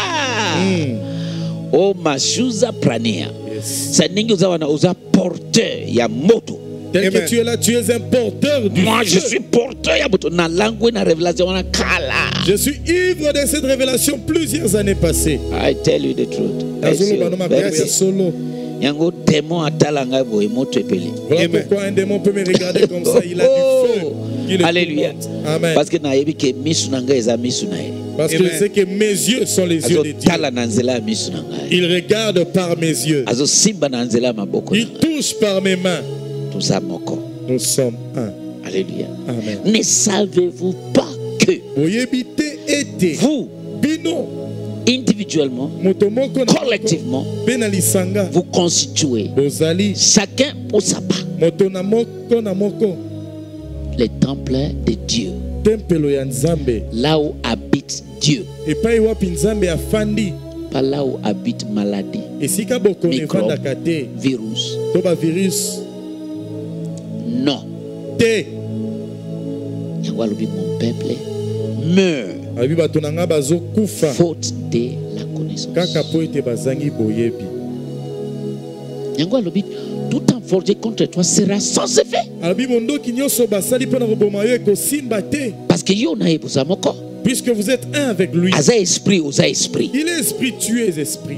Oh mashuza prania. Yes. Sa ningi uza porteur ya moto. Tel Amen. que tu es là, tu es un porteur du Moi je feu. suis porteur ya moto. Na langue na révélation wana kala. Je suis ivre de cette révélation plusieurs années passées. I tell you the truth. Nazolo banoma père ya Merci. solo. Yango démon atala ngai boye moto epeli. Voilà Amen. pourquoi un démon peut me regarder comme ça. Il a du feu. qui le Alléluia. tourmente. Amen. Parce que nayebi ke misu na ngai eza misu na ye. Parce que Amen. je sais que mes yeux sont les yeux de Dieu. Azotala na nzela ya misu na ngai. Il regarde par mes yeux. Azosimba na nzela ya maboko na Il ngai. touche par mes mains. Toza moko. Nous sommes un. Alléluia. Amen. Ne savez-vous pas que Oyebite ete vous, bino individuellement, moto moko na collectivement, pe na lisanga vous constituez bozali chacun pour sa part moto na moko les temples de Dieu, tempelo ya Nzambe là où habite Dieu, epai wapi Nzambe afandi pas là où habite maladie, esika bokono Microbe. evandaka te virus. to ba virus Non. te. Yango alobi, mon peuple meurt Abi bato na nga bazokufa faute de la connaissance. kaka po ete bazangi boyebi. Yango alobi, tout en forgé contre toi sera sans effet. Abi mondoki nyonso basali mpona koboma yo ekosimba te, Parce que yo na yebuza moko. puisque vous êtes un avec lui. Aza esprit, oza esprit. Il est esprit, tu es esprit.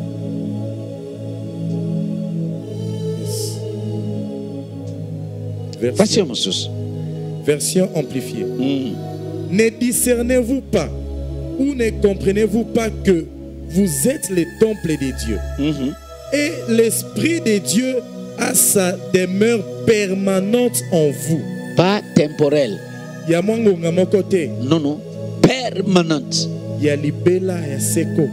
Yes. Version mosusu. Version amplifiée. Ne discernez-vous pas ou ne comprenez-vous pas que vous êtes les temples de Dieu et l'Esprit de Dieu a sa demeure permanente en vous? Pas temporel. Ya mwangonga moko te, Non, non. Permanente. ya libela ya seko.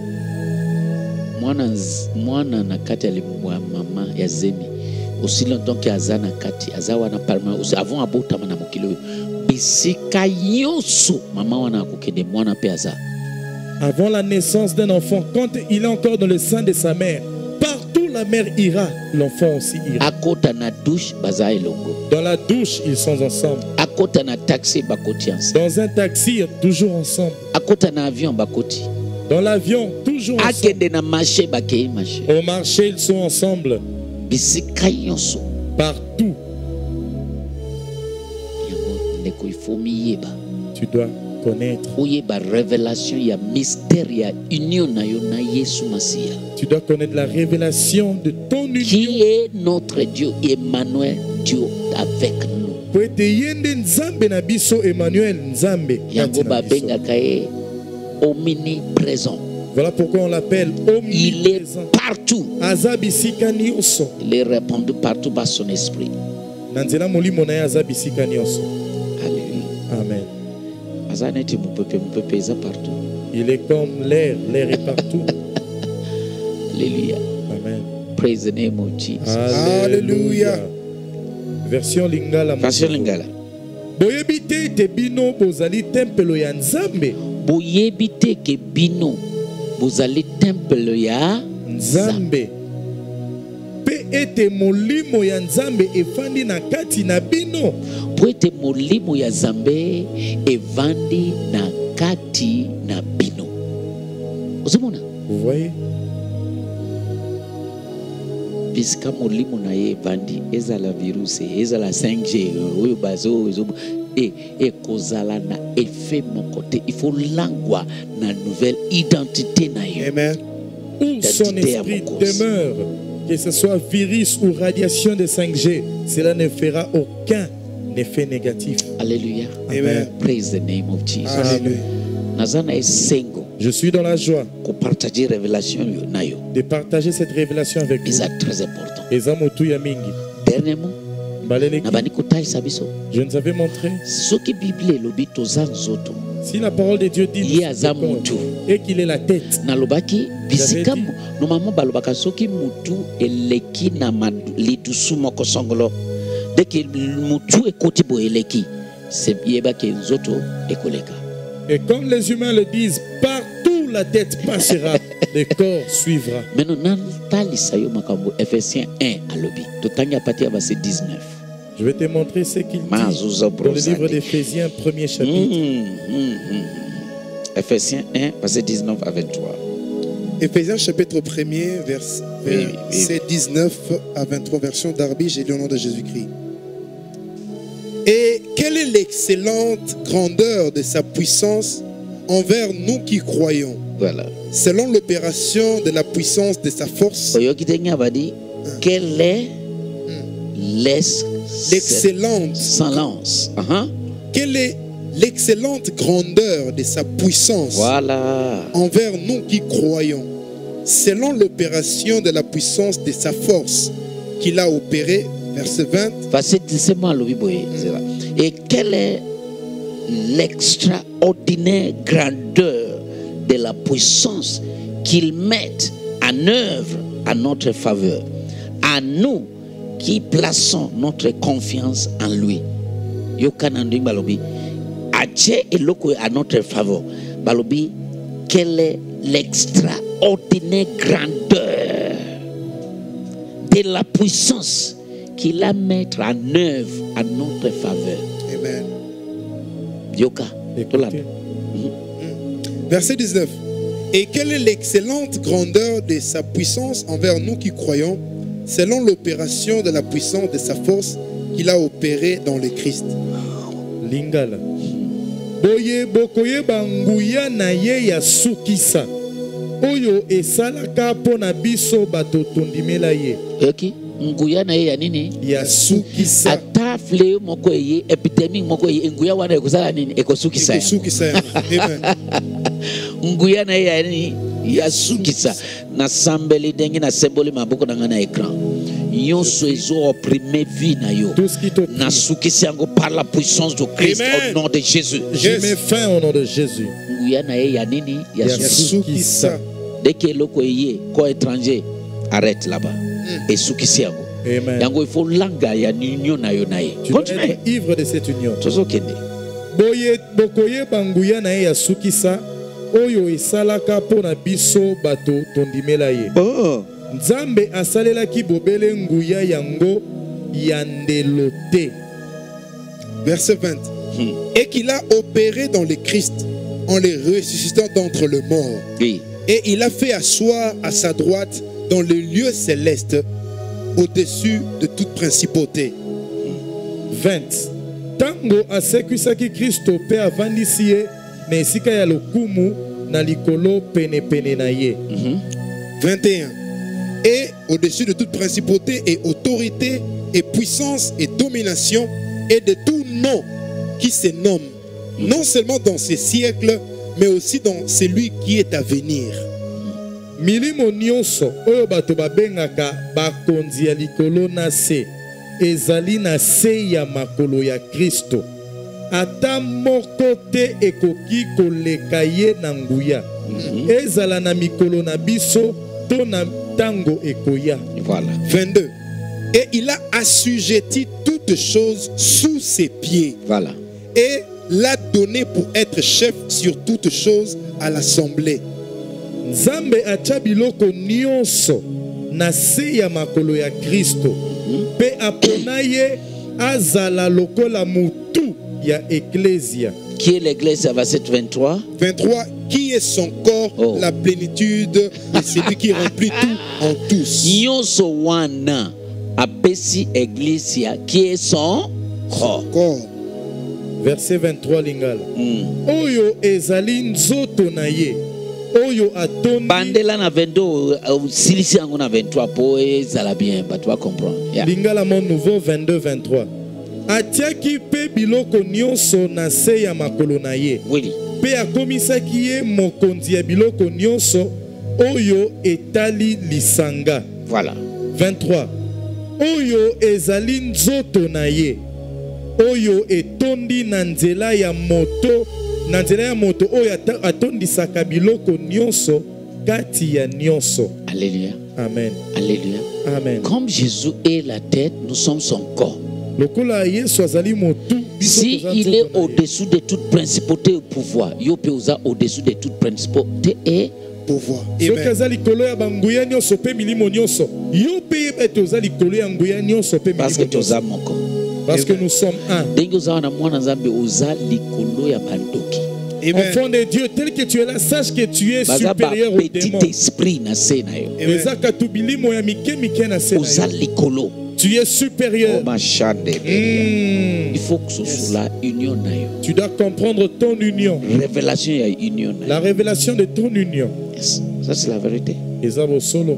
Mwana na kati ya libumu ya mama ya zemi. Aussi longtemps que aza na kati, aza wana permanent. Aussi avant abotama na mokili oyo. Bisika yoso mama wana akokende mwana pe aza. Avant la naissance d'un enfant, quand il est encore dans le sein de sa mère, partout la mère ira, l'enfant aussi ira. Akota na douche baza elongo. Dans la douche, ils sont ensemble. Akota na taxi bakoti ensemble. Dans un taxi, toujours ensemble. Akota na avion bakoti. Dans l'avion, toujours ensemble. Akende na marché bakei marché. Au marché, ils sont ensemble. Bisika yoso. Partout, Yango ndeko ifo miyeba. tu dois connaître. Oyeba révélation ya mystère ya union na yo na Yesu Masia. Tu dois connaître la révélation de ton union. Qui est notre Dieu, Emmanuel, Dieu avec nous. Po ete yende Nzambe na biso, Emmanuel Nzambe Yango kati na biso. babengaka ye omniprésent. Voilà pourquoi on l'appelle Il est omniprésent. partout. Aza bisika nyonso. Il est répandu partout par son esprit. Na nzela molimo na ye aza bisika nyonso. Alléluia. Amen. Aza neti mupepe eza partout. Il est comme l'air est partout. Alléluia. Amen. Praise the name of Jesus. Alléluia. Version Lingala. Version Lingala. Boyebi te ete bino bozali tempelo ya Nzambe. Boyebi te ke bino bozali temple ya Nzambe. Pe ete molimo ya Nzambe efandi na kati na bino. Po ete molimo ya Nzambe evandi na kati na bino. Ozomona? Vous voyez? Bisika molimo na ye bandi ezala virus ezala 5G oyo bazo et kozala na effet mon côté il faut langwa na nouvelle identité na yo. Amen. Où son esprit demeure, que ce soit virus ou radiation de 5G, cela ne fera aucun effet négatif. Alléluia. Amen. Praise the name of Jesus. Alléluia. Nazana esengo Je suis dans la joie ko partager révélation yo na yo. de partager cette révélation avec vous. C'est très important. Ezamotu ya mingi. Dernièrement Baleleki, na bani kotaisa biso je nous avais montré, soki bible elobi toza nzoto si la parole de Dieu dit Ye aza mutu. et qu'il est la tête, nalobaki bisika dit. normalement balobaka soki mutu eleki na lidusu moko songolo deke mutu ekoti bo eleki yebaki nzoto ekoleka. et comme les humains le disent, partout la tête passera, le corps suivra. Maintenant natalisa yo makambo Ephésiens 1 alobi totangi apati ya verset 19. Je vais te montrer ce qu'il dit Mazuza dans le livre brosade. d'Éphésiens, premier chapitre. Ephésiens 1 verset 19 à 23. Éphésiens chapitre 1er, verset 19 à 23, version Darby, j'ai lu au nom de Jésus-Christ. Et quelle est l'excellente grandeur de sa puissance envers nous qui croyons, Voilà. selon l'opération de la puissance de sa force, Oyoki te nga badi quelle est l'excellente, l'excellence. quelle est l'excellente grandeur de sa puissance Voilà. envers nous qui croyons, selon l'opération de la puissance de sa force qu'il a opérée, verset 20. Verset 17 mois alobi boye. Et quelle est l'extraordinaire grandeur de la puissance qu'il met en œuvre à notre faveur, à nous qui plaçons notre confiance en lui. Yokanandi balobi, adje eloko à notre faveur. Balobi, quelle est l'extraordinaire grandeur de la puissance qu'il a mettre en œuvre à notre faveur. Amen. Yoka. Écoutez. Verset 19. Et quelle est l'excellente grandeur de sa puissance envers nous qui croyons, selon l'opération de la puissance de sa force qu'il a opérée dans le Christ. Lingala. Boye bokoye banguya na ye ya sukisa. Oyo esalaka pona biso bato tondimela ye. Eki nguya na ye ya nini? Ya sukisa. Ata fleo moko ye epidemic moko ye nguya wana ekozala nini? Ekosukisa. Ekosukisa. Amen. Nguya na ye ya nini? Ya sukisa. Na sambeli dengi na symbole maboko na ngana écran. Nyonso ezo opprimer vie na yo. Tout ce qui t'opprime. Na sukisa yango par la puissance de Christ. Amen. Au nom de Jésus. Je mets fin au nom de Jésus. Nguya na ye ya nini? Ya Ya sukisa. Sukisa. Dès que loko ye ko étranger arrête là-bas. Et sukisi yango. Amen. Yango il faut langa ya union na yo na ye. Tu dois Continue. être ivre de cette union. Tozo kende. Boye bokoye banguya na ye ya sukisa. Oyo esalaka pona biso bato tondimela ye. Oh. Nzambe asalelaki bobele nguya yango yandelo te. Verset 20. Et qu'il a opéré dans le Christ en les ressuscitant d'entre les morts. Oui. Et il a fait asseoir à sa droite dans le lieu céleste au-dessus de toute principauté. 20. Tango asekwisaki Kristo pe avandisi ye na esika ya lokumu na likolo pene pene na ye. 21. Et au-dessus de toute principauté et autorité et puissance et domination et de tout nom qui se nomme, non seulement dans ces siècles, mais aussi dans celui qui est à venir. Milimo nyonso oyo bato babengaka bakonzi ya likolo na se ezali na se ya makolo ya Kristo. Ata moko te ekoki koleka ye na nguya. Ezala na mikolo na biso to na tango ekoya. Voilà. 22. Et il a assujetti toutes choses sous ses pieds Voilà. et l'a donné pour être chef sur toutes choses à l'assemblée. Nzambe atia biloko nyonso na se ya makolo ya Kristo. Pe apona ye azala lokola mutu ya eklesia. Qui est l'église à verset 23? 23. qui est son corps, la plénitude de celui qui remplit tout en tous. Nyonso wana apesi Ecclesia qui est son corps. Verset 23 lingala. Oyo ezali nzoto na ye. Oyo atondi. Bandela na 22 silisi yango na 23 po ezala bien, ba tu vas comprendre. Yeah. Lingala mon nouveau 22 23. Atiaki pe biloko nyonso na se ya makolo na ye. Oui. Pe akomisaki ye mokonzi ya biloko nyonso oyo etali lisanga. Voilà. 23. Oyo ezali nzoto na ye. Oyo etondi na nzela ya moto. Na nzela ya moto oyo atondisaka biloko nyonso kati ya nyonso. Alléluia. Amen. Alléluia. Amen. Comme Jésus est la tête, nous sommes son corps. Si il est au-dessous de toute principauté et pouvoir, il peut aussi au-dessous de toute principauté et pouvoir. Parce que tu as mon corps. Parce que nous sommes un. Enfant de Dieu, tel que tu es là, sache que tu es supérieur au démon. Tu es supérieur. Il faut que ce soit la union. Tu dois comprendre ton union. Révélation, union. La révélation de ton union. Yes. Ça, c'est la vérité. Solo.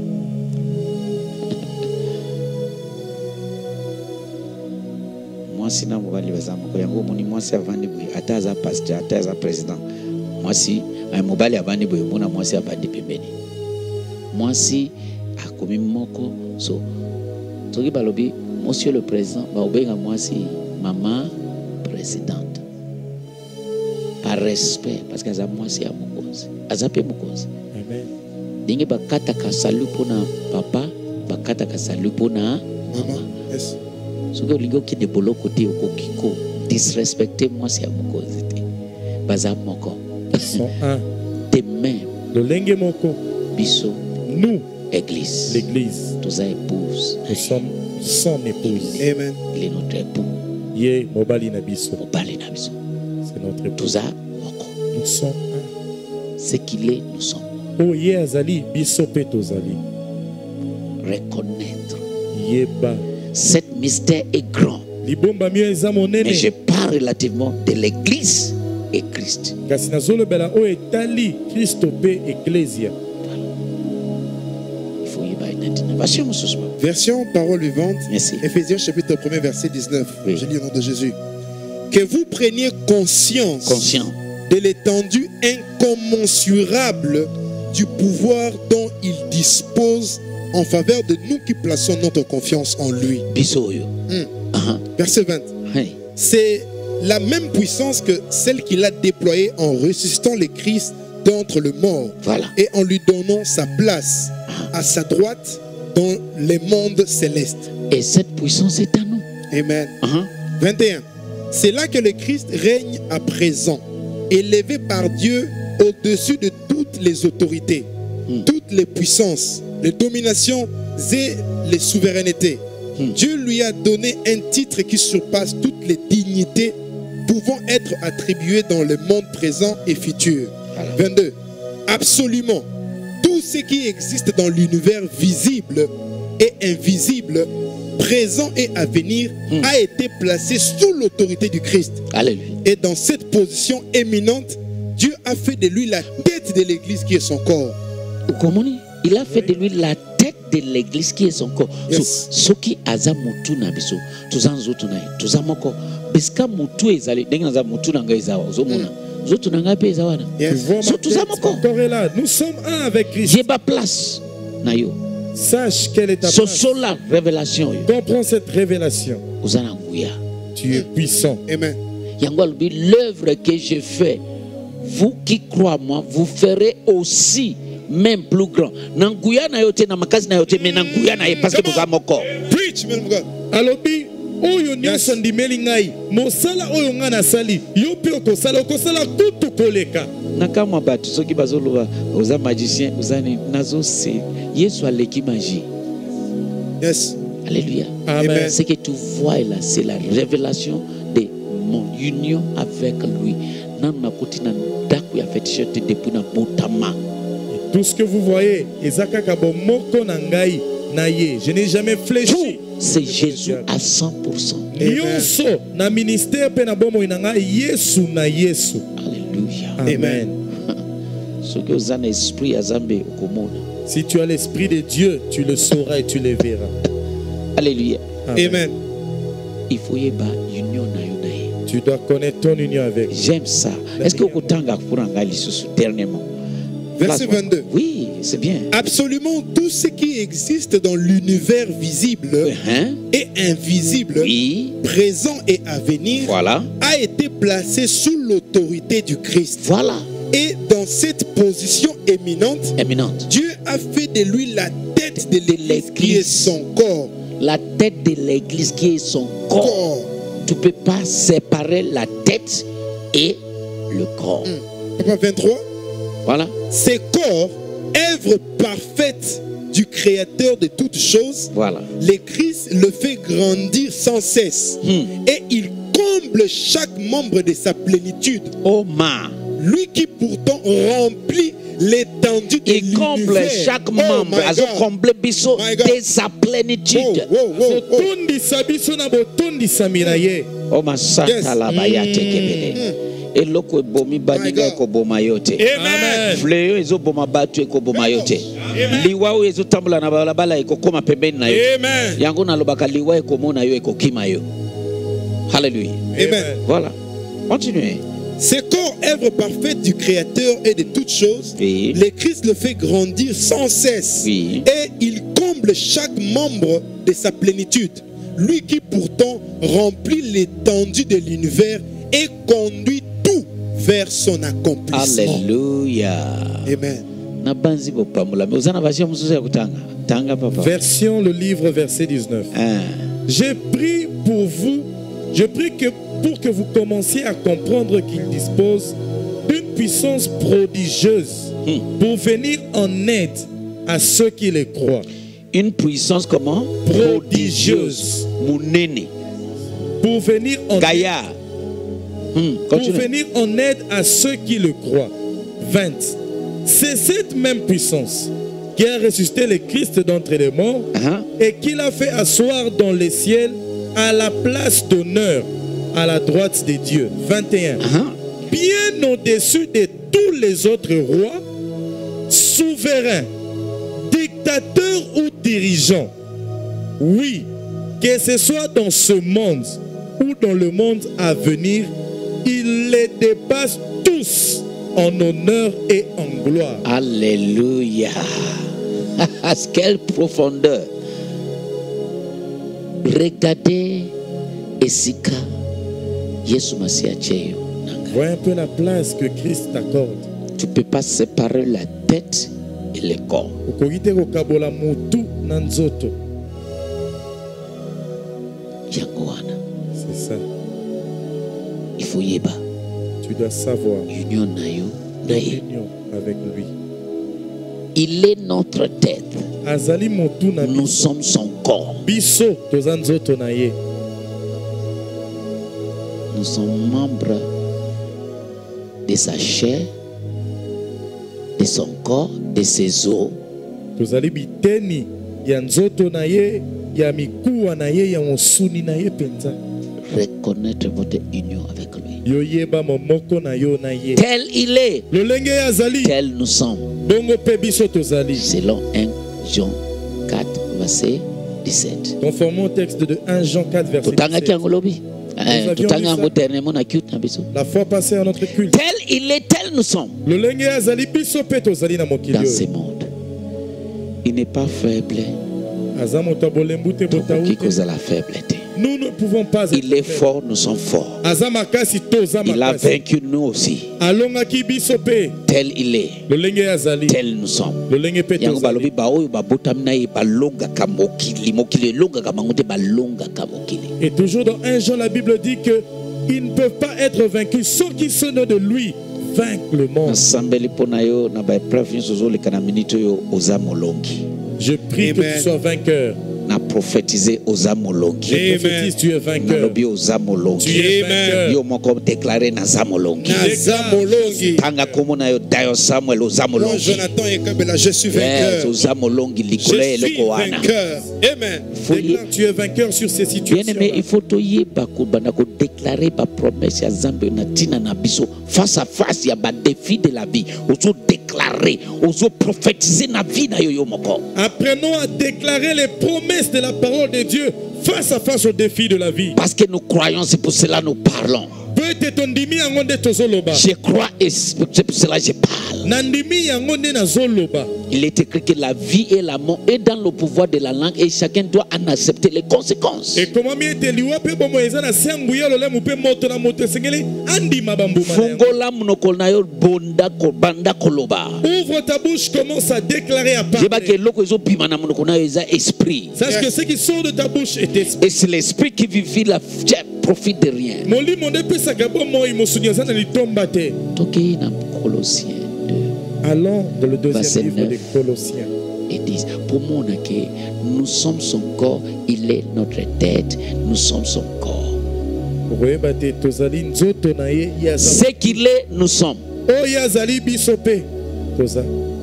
Moi, si na mobali bazamoko yango moni moi si avandi boye ataza pasteur ataza président moi si un mobali avandi boye mona moi si avandi pembeni moi si akomi moko so toki balobi monsieur le président ba obenga moi si maman présidente par respect parce que za moi si ya mokonzi azape mokonzi amen dingi bakata ka salut pona papa bakata ka salut pona mama yes. Ce que les gens qui de bolo côté au kiko disrespecter moi c'est à mon cause bazar moko sont un de même le lenge moko biso nous église l'église tous à épouse nous sommes son épouse amen il est notre époux ye mobali na biso c'est notre époux tous à moko nous sommes un ce qu'il est nous sommes oh ye azali biso pe tozali reconnaître yeba. Cet mystère est grand. Mais je parle relativement de l'église et Christ. Il faut y aller. Version parole vivante. Merci. Éphésiens chapitre 1 verset 19. Oui. Je lis au nom de Jésus. Que vous preniez conscience de l'étendue incommensurable du pouvoir dont il dispose en faveur de nous qui plaçons notre confiance en lui. Verset 20. C'est la même puissance que celle qu'il a déployée en ressuscitant le Christ d'entre les morts et en lui donnant sa place à sa droite dans les mondes célestes. Et cette puissance est à nous. Amen. 21. C'est là que le Christ règne à présent, élevé par Dieu au-dessus de toutes les autorités, toutes les puissances, les dominations et les souverainetés. Dieu lui a donné un titre qui surpasse toutes les dignités pouvant être attribuées dans le monde présent et futur. 22. Absolument tout ce qui existe dans l'univers visible et invisible, présent et à venir, a été placé sous l'autorité du Christ. Alléluia. Et dans cette position éminente, Dieu a fait de lui la tête de l'église qui est son corps. Comment il a fait de lui la tête de l'église qui est son corps. Yes. Ce qui a mutu na biso, tuzan zotu na, tuzan moko. Biska mutu ezali, denga za mutu na nga ezawa, zomona. Zotu na nga pe ezawa na. So tuzan moko. Nous sommes un avec Christ. J'ai pas place na yo. Sache quelle est ta place. So la révélation. Comprends cette révélation. Uzana nguya. Tu es puissant. Amen. Yangwalubi, l'œuvre que je fais, vous qui croyez moi, vous ferez aussi même plus grand. Nanguya na yote na makazi na yote, mais nanguya na ye parce que vous avez mon corps. Preach, man of God. Alobi, oyo nyonso ndimeli ngai, mosala oyo nga nasali, yo pe okosala kutu koleka. Nakamwa batu soki bazoloba oza magicien, ozani nazo se Yesu aleki magie. Yes. Alléluia. Amen. Ce que tu vois là, c'est la révélation de mon union avec lui. Nan nakoti na moko ya féticheur te depuis na botama. Tout ce que vous voyez, ezakaka bomoko na ngai na ye. Je n'ai jamais fléchi. Tout, c'est Jésus à 100%. Nyonso na ministère pe na bomo na ngai Yesu na Yesu. Alléluia. Amen. Ce que vous avez esprit à Zambé au monde. Si tu as l'esprit de Dieu, tu le sauras et tu le verras. Alléluia. Amen. Il faut y avoir union na yo na ye. Tu dois connaître ton union avec lui. J'aime ça. Est-ce que vous tanga pour en gagner ce dernièrement? Verset 22. Oui, c'est bien. Absolument tout ce qui existe dans l'univers visible et invisible, Oui. présent et à venir, Voilà. a été placé sous l'autorité du Christ. Voilà. Et dans cette position éminente, Éminente. Dieu a fait de lui la tête de l'Église qui est son corps. La tête de l'église qui est son corps. Tu ne peux pas séparer la tête et le corps. Papa 23. Voilà. Ces corps, œuvre parfaite du Créateur de toutes choses, Voilà. le Christ le fait grandir sans cesse. Et il comble chaque membre de sa plénitude. Oh ma. Lui qui pourtant remplit l'étendue de Il comble l'univers. chaque Oh membre. my Azo God. comble biso My God. de sa plénitude. Wow, wow, wow, wow. Tondisa biso na botondisa mina ye. Oh ma santa Yes. la bayate kebele. Eloko bomi baninga God. ko boma yote. Amen. Fleur ezo boma batu eko boma yote. Liwa o ezo tambula na balabala eko koma pembeni na yo. Amen. Yango na lobaka liwa eko mona yo eko kima yo. Hallelujah. Amen. Voilà. Continuez. Ces corps, œuvre parfaite du Créateur et de toutes choses, Oui. le Christ le fait grandir sans cesse. Oui. Et il comble chaque membre de sa plénitude. Lui qui pourtant remplit l'étendue de l'univers et conduit tout vers son accomplissement. Alléluia. Amen. Na banzi bopamula. Mais uzana bashia mususu ya kutanga. Tanga papa. Version le livre verset 19. J'ai pris pour vous, je prie que pour que vous commenciez à comprendre qu'il dispose d'une puissance prodigieuse pour venir en aide à ceux qui le croient. Une puissance comment? Prodigieuse. Munene. Pour venir en aide, Gaïa. pour Continue. venir en aide à ceux qui le croient. 20. C'est cette même puissance qui a ressuscité le Christ d'entre les morts et qui l'a fait asseoir dans les ciels à la place d'honneur à la droite de Dieu. 21. Bien au-dessus de tous les autres rois, souverains, dictateurs ou dirigeants. Oui, que ce soit dans ce monde ou dans le monde à venir, il les dépasse tous en honneur et en gloire. Alléluia. Quelle profondeur. Regardez Esika. Yesu Masiacheyo. Vois un peu la place que Christ t'accorde. Tu ne peux pas séparer la tête et le corps. Okogite kokabola mutu na nzoto. Yangoana. C'est ça. Il faut yeba. Tu dois savoir Union nayo. l'union avec lui. Il est notre tête. Azali mutu na Nous sommes son corps. biso toza nzoto na ye. Nous sommes membres de sa chair, de son corps, de ses os. Tozali biteni ya nzoto na ye, ya mikuwa na ye, ya mosuni na ye penza. Reconnaître votre union avec lui. Yo yeba momoko na yo na ye. Tel il est, Lolenge azali tel nous sommes. bongo pe biso tozali. Selon 1 Jean 4, verset 17. Conformément au texte de 1 Jean 4 verset Tutanga 17. kiango lobi. Tutanga yango dernièrement na cute na biso. La fois passée à notre culte. Tel il est, tel nous sommes. Lolenge azali biso pe tozali na mokili Dans ce oyo. monde. Il n'est pas faible. Aza moto abolembu te botaou Qui te. cause la faiblesse. Nous ne pouvons pas être Il est faibles. fort, nous sommes forts. Aza makasi toza Il a makasi. vaincu nous aussi. Alongaki biso pe. Tel il est, Lolenge azali. tel nous sommes. Lolenge pe Yango balobi tozali. ba oyo babotami na ye balongaka mokili mokili elongaka bango te balongaka mokili. Et toujours dans 1 Jean, la Bible dit que ils ne peuvent pas être vaincus. Ceux qui sont nés de lui vaincent le monde. Nasambeli mpo na yo na baepreuve nyonso ozoleka na minute oyo oza molongi. Je prie que Amen. tu sois vainqueur. Na prophétiser aux amolongi. Je prophétise, tu es vainqueur. Nalobi aux amolongi. Tu es vainqueur. Yo moko déclaré na zamolongi. Nazamolongi. Tanga komona yo Dayo Samuel aux Moi, amolongi. Jonathan et Kabela, je suis Yes, vainqueur. aux amolongi Je likole suis eloko wana. vainqueur. Amen. Déclare, tu es vainqueur sur ces Bien aimé, il situations. faut toyeba ko bana ko déclarer ba promesse ya Zambe na tina na biso face à face ya ba défi de la vie. Ozo déclarer, ozo prophétiser na vie na yo yo moko. Apprenons à déclarer les promesses de la parole de Dieu face à face aux défis de la vie. Parce que nous croyons, c'est pour cela nous parlons. Peut-être ondimi yango nde tozoloba. Je crois et c'est pour cela que je parle. Nandimi yango nde nazoloba. Il est écrit que la vie et la mort est dans le pouvoir de la langue et chacun doit en accepter les conséquences. Et comment miete liwa pe bomo ezana sengu ya lolemu pe moto na moto sengeli andi mabambuma. Fungola monoko na yo bonda ko banda koloba. Ouvre ta bouche, commence à déclarer à Je ba ke parler. loko ezo bima na monoko na yo eza esprit. Sache que ce qui sort de ta bouche est esprit. Et c'est l'esprit qui vivit la profite de rien. Molimo nde pesaka bomo imosunyo zana litomba te. Tokei na Colossiens 2 Allons dans le Verset deuxième livre 9. des Colossiens. et 10. Pour mon que nous sommes son corps, il est notre tête, nous sommes son corps. Koyeba te tozali nzoto na ye ya Ce zali. qu'il est, nous sommes. Oyo azali biso pe toza.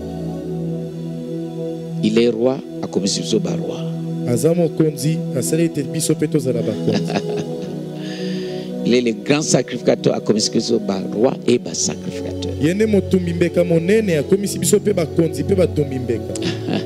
Il est roi, à comme si vous êtes roi. Aza mokonzi asali ete biso pe tozala bakonzi. Il est le grand sacrificateur, à comme si vous êtes roi et bas sacrificateur. Ye nde motumbi mbeka monene akomisi biso pe bakonzi pe batumbi mbeka.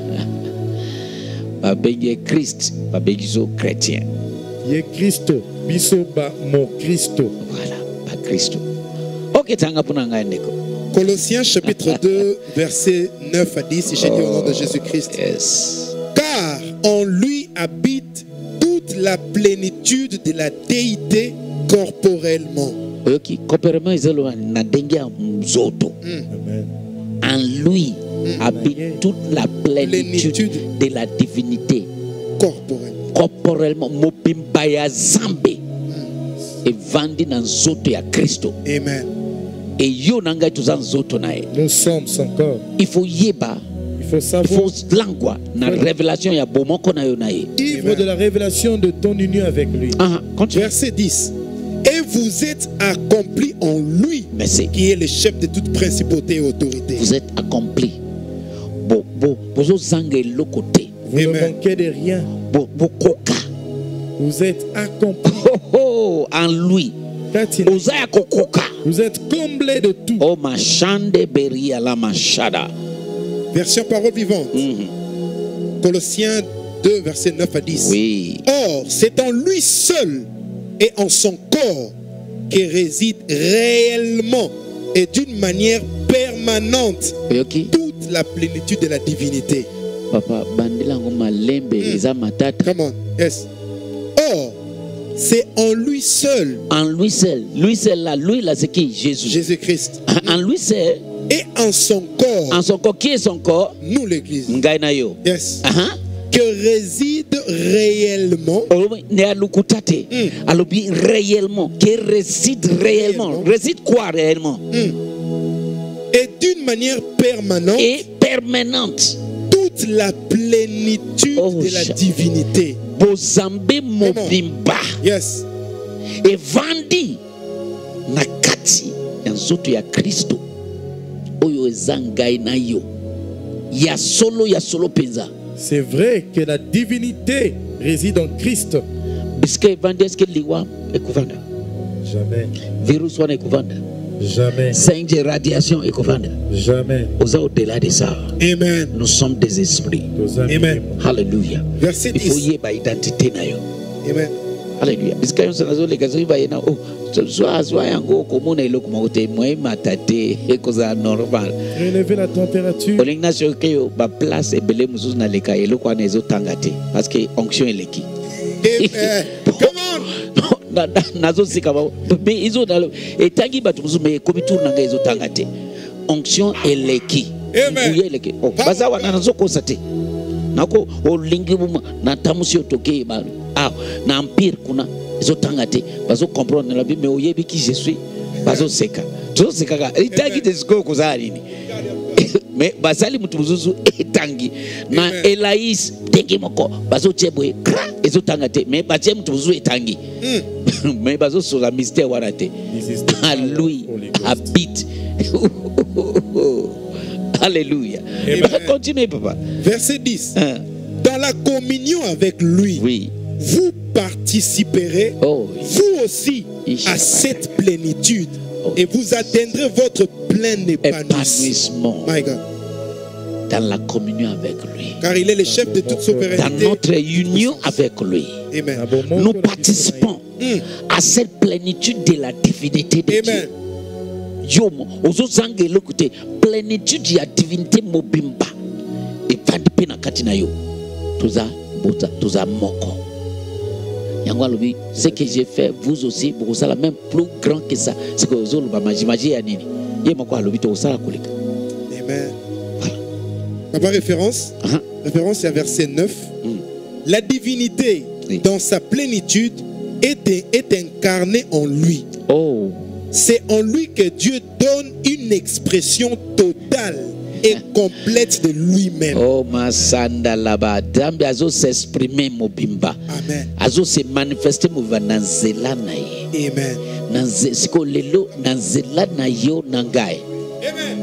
Babengé Christ, babengé chrétien. Ye Kristo biso ba mo Kristo. Voilà, pas Christ. Ok, tanga puna ndeko. Colossiens chapitre 2, versets 9 à 10, j'ai dit au nom de Jésus-Christ. Yes. Car en lui habite toute la plénitude de la déité corporellement. Oyoki, corporellement, ils ont na dengue mzoto. Amen. En lui habite toute la plénitude de la divinité. Corporellement. Corporellement, mopimbaya zambe. Et vandi na nzoto ya Kristo. Amen. Et yo nanga tuza nzoto nae. Nous sommes son corps. Il faut yeba, Il faut il savoir. faut langwa na révélation ya bomoko na yo nae. Ivre de la révélation de ton union avec lui. Ah, continue. Verset 10. Et vous êtes accomplis en lui, Merci. qui est le chef de toute principauté et autorité. Vous êtes accompli. Bozo zanga lokote. Vous ne Amen. manquez de rien. Bo koka. Vous êtes accomplis. Oh, en lui. Katina. Ozaya kokoka. Vous êtes comblés de tout. Oh, machande beria la machada. Version parole vivante. Colossiens 2, versets 9 à 10. Oui. Or, c'est en lui seul et en son corps que réside réellement et d'une manière permanente Oyoki. toute la plénitude de la divinité. Papa, bandela ngoma lembe eza matata. Come on. Yes. Or, c'est en lui seul, En lui seul là, c'est qui? Jésus. Jésus-Christ, En lui seul, et en son corps, en son corps, qui est son corps? nous l'église. Ngai na yo. Yes. Aha. Que réside réellement Olobi ne alukutate. Alobi réellement, qui réside réellement. Réellement. Réside quoi réellement? et d'une manière permanente Et permanente. toute la plénitude Oh, de la ja- divinité. Bozambe mobimba. Yes. Et vandi na kati ya nzoto ya Kristo. Oyo eza ngai na yo. Ya solo penza. C'est vrai que la divinité réside en Christ. Biske vandi eske liwa ekuvanda. Jamais. Virus wana ekuvanda. Jamais. 5G radiation ekuvanda. Jamais. Oza au-delà de ça. Amen. Nous sommes des esprits. Amen. Hallelujah. Verset Il faut 10. yeba identité na yo. Amen. Hallelujah. Biska yo sanazo leka zo yeba yena oh zwa yango komona eloko makote moye matate ekoza normal. Relevez la température. Olinga shoke yo ba place ebele mususu na leka eloko wana ezotanga te parce que onction eleki. Amen. Come on. Nazo sika ba be izo dalo etangi batu mususu me komi tour nanga ezotanga te. Onction eleki. Amen. Uye eleki. Oh baza wana nazo kosa te. Nako olingi buma na tamusi otoke ba ah na empire kuna ezotanga te bazo comprendre la Bible mais oyebi qui je suis bazo seka. Jo seka ka etangi de sko kozali ni. mais basali mutu muzuzu etangi na Elais tenge moko bazo chebwe kra ezotanga te mais batie mutu muzuzu etangi mais bazo sur la mystère wana te à lui habite. Alléluia. Continuez papa. Verset 10. Dans la communion avec lui, oui, vous participerez vous aussi à cette plénitude et vous atteindrez votre plein épanouissement. My God. Dans la communion avec lui, car il est le chef de toute souveraineté. Dans notre union avec lui, Amen. Nous participons à cette plénitude de la divinité de Dieu. Yomo, ozozanga elokote plénitude ya divinité mobimba et vandipe na katina yo. Toza moko. Yangwalubi, ce que j'ai fait, vous aussi, vous avez la même plus grand que ça. C'est que vous avez magie ya nini. Yemoko alubi to osala koleka. Amen. Papa, référence. Référence à verset 9. La divinité dans sa plénitude est incarnée en lui. Oh. C'est en lui que Dieu donne une expression totale et complète de lui-même. Oh, masanda laba. Dambi azo s'exprimer mobimba. Amen. Azo se manifester mova nanzela na ye. Amen. Nanze siko lelo nanzela na yo nangai. Amen.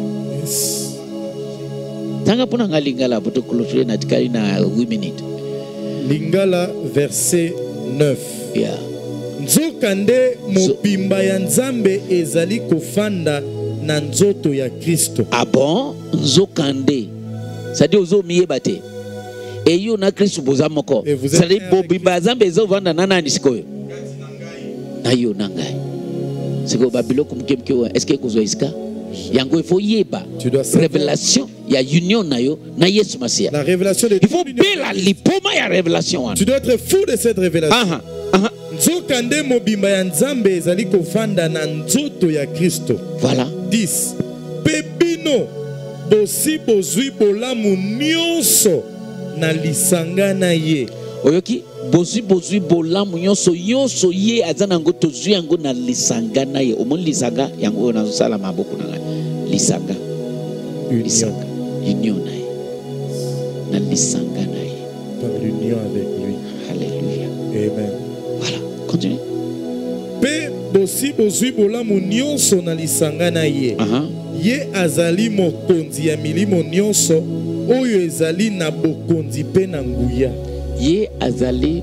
Tanga puna nga lingala poto clôturer na tikali na 8 minutes. Lingala verset 9. Yeah. Nzokande mobimba ya Nzambe ezali kofanda na nzoto ya Kristo. Ah bon? Nzokande. C'est-à-dire ozo miyeba te. Et yo na Kristo boza moko. C'est-à-dire mobimba ya Nzambe ezo vanda na nani sikoyo? Na yo na ngai. Siko babiloko mkemke wa eske kozwa iska? Yango il faut yeba. Révélation, il y a union na yo na Yesu Masia. La révélation de il faut bela lipoma ya révélation. Tu dois être fou de cette révélation. Nzokande mobimba ya Nzambe ezali kofanda na nzoto ya Kristo. Voilà. 10. Pebino bosi bozwi bolamu nyonso na lisanga na ye. Oyoki bozwi bolamu nyonso ye azana ngo tozwi yango na lisanga na ye. Omoni lisanga yango na sala maboko na lisanga. Lisanga. Union na ye. Na lisanga na ye. Par l'union avec lui. Alléluia. Amen. Voilà. Continue. Pe bosi bozwi bolamu nyonso na lisanga na ye. Ye azali mokonzi ya milimo nyonso oyo ezali na bokonzi pe na nguya. Ye azali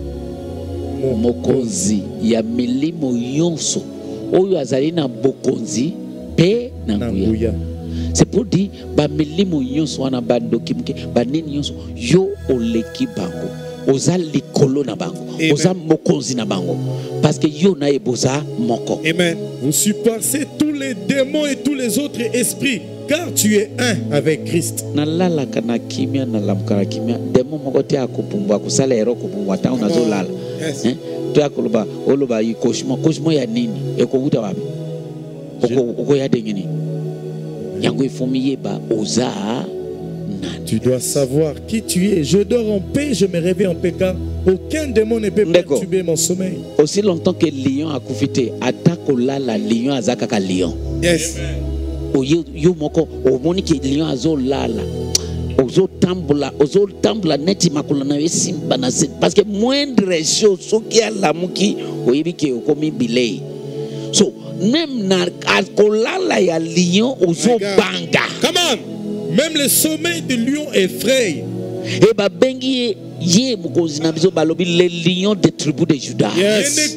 mokonzi ya milimo nyonso oyo azali na bokonzi pe na nguya. C'est pour dire ba milimo nyonso wana bandoki mke ba nini nyonso yo oleki bango. Oza likolo na bango. Oza mokonzi na bango. Parce que yo na eboza moko. Amen. Vous surpassez tous les démons et tous les autres esprits, car tu es un avec Christ. Na lala kana kimia na lamkara kimia. Demo moko te akupumbwa kusala ero kupumbwa ta unazo lala. To akoloba oloba yi koshmo ya nini? Eko uta wapi? Oko ya dengini. Yango ifomiye ba oza. Tu dois savoir qui tu es. Je dors en paix, je me réveille en paix, car aucun démon ne peut perturber mon sommeil. Aussi longtemps que lion a koufité, atako la lion azakaka lion. Yes. Yo moko omoni ke lion azo lala. Ozo tambula neti makula na simba na set parce que moindre chose soki ala muki oyebi ke okomi bilei. So même na akolala ya lion ozo banga. Come on. Même le sommeil de lion effraie. Et ba bengi ye mukozi na biso balobi le lion des tribus de Juda. Yes.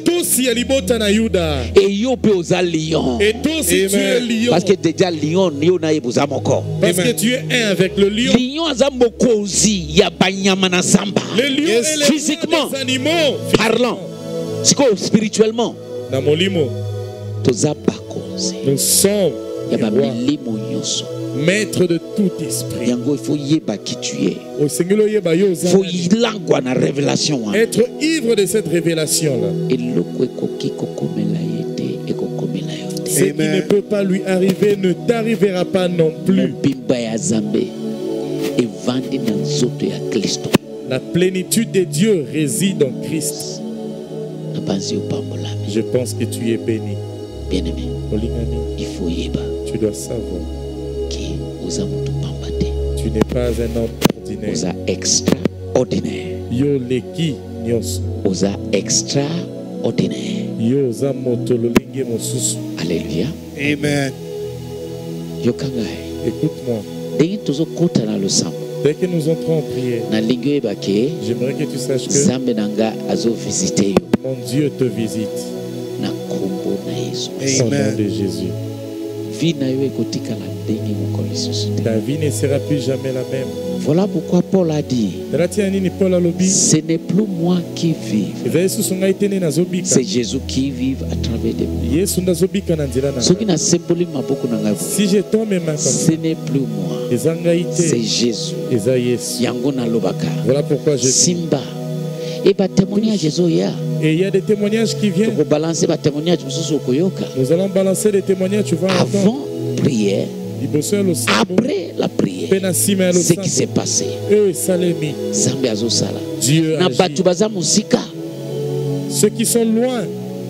Et yo pe oza lion. Et toi aussi tu es lion. Parce que déjà lion yo na eboza moko. Parce que tu es un avec le lion. Lion aza mokozi ya banyama na samba. Le lion est le physiquement des animaux. parlant. Spirituellement. Na molimo. Toza bakozi. Nous sommes ya ba milimo nyonso. Maître de tout esprit. Yango il faut yeba qui tu es. Il faut yilangwa na révélation. Être ivre de cette révélation là. Ce qui ne peut pas lui arriver ne t'arrivera pas non plus. La plénitude de Dieu réside en Christ. Je pense que tu es béni. Bien-aimé, il faut yeba. Tu dois savoir. oza moto pamba te. Tu n'es pas un homme ordinaire. Oza extraordinaire. Yo leki nyonso. Oza extraordinaire. Yo oza moto lolingi mosusu. Alléluia. Amen. Yokangai. Écoute-moi. Ndenge tozokota na losambo. Dès que nous entrons en prière, Nalingi oyebake j'aimerais que tu saches que Nzambe nanga azovisite yo mon Dieu te visite. na kombo na Yesu. Au nom Amen. de Jésus. Vie na yo ekotikala ndenge moko lisusu te. Ta vie ne sera plus jamais la même. Voilà pourquoi Paul a dit, Talatia nini Paul alobi? ce n'est plus moi qui vis, Ezali susu ngai te nde nazobika. c'est Jésus qui vit à travers de moi. Yesu ndazobika na nzela na Soki ngai. nasemboli maboko na ngai, Si je tombe maintenant, ce n'est plus moi, eza ngai c'est te, Jésus. eza Yesu. Yango nalobaka. Voilà pourquoi je dis. Simba. Et ba témoignage ezoya. Et il y a des témoignages qui viennent. Toko balancer ba témoignage mosusu okoyoka. Nous allons balancer des témoignages, tu vas entendre. Avant prière, Liboso ya losambo, après la prière, pe na nsima ya ce qui s'est losambo. passé. Eux esalemi. Nzambe azosala. Dieu Na agit. bato baza musika. Ceux qui sont loin,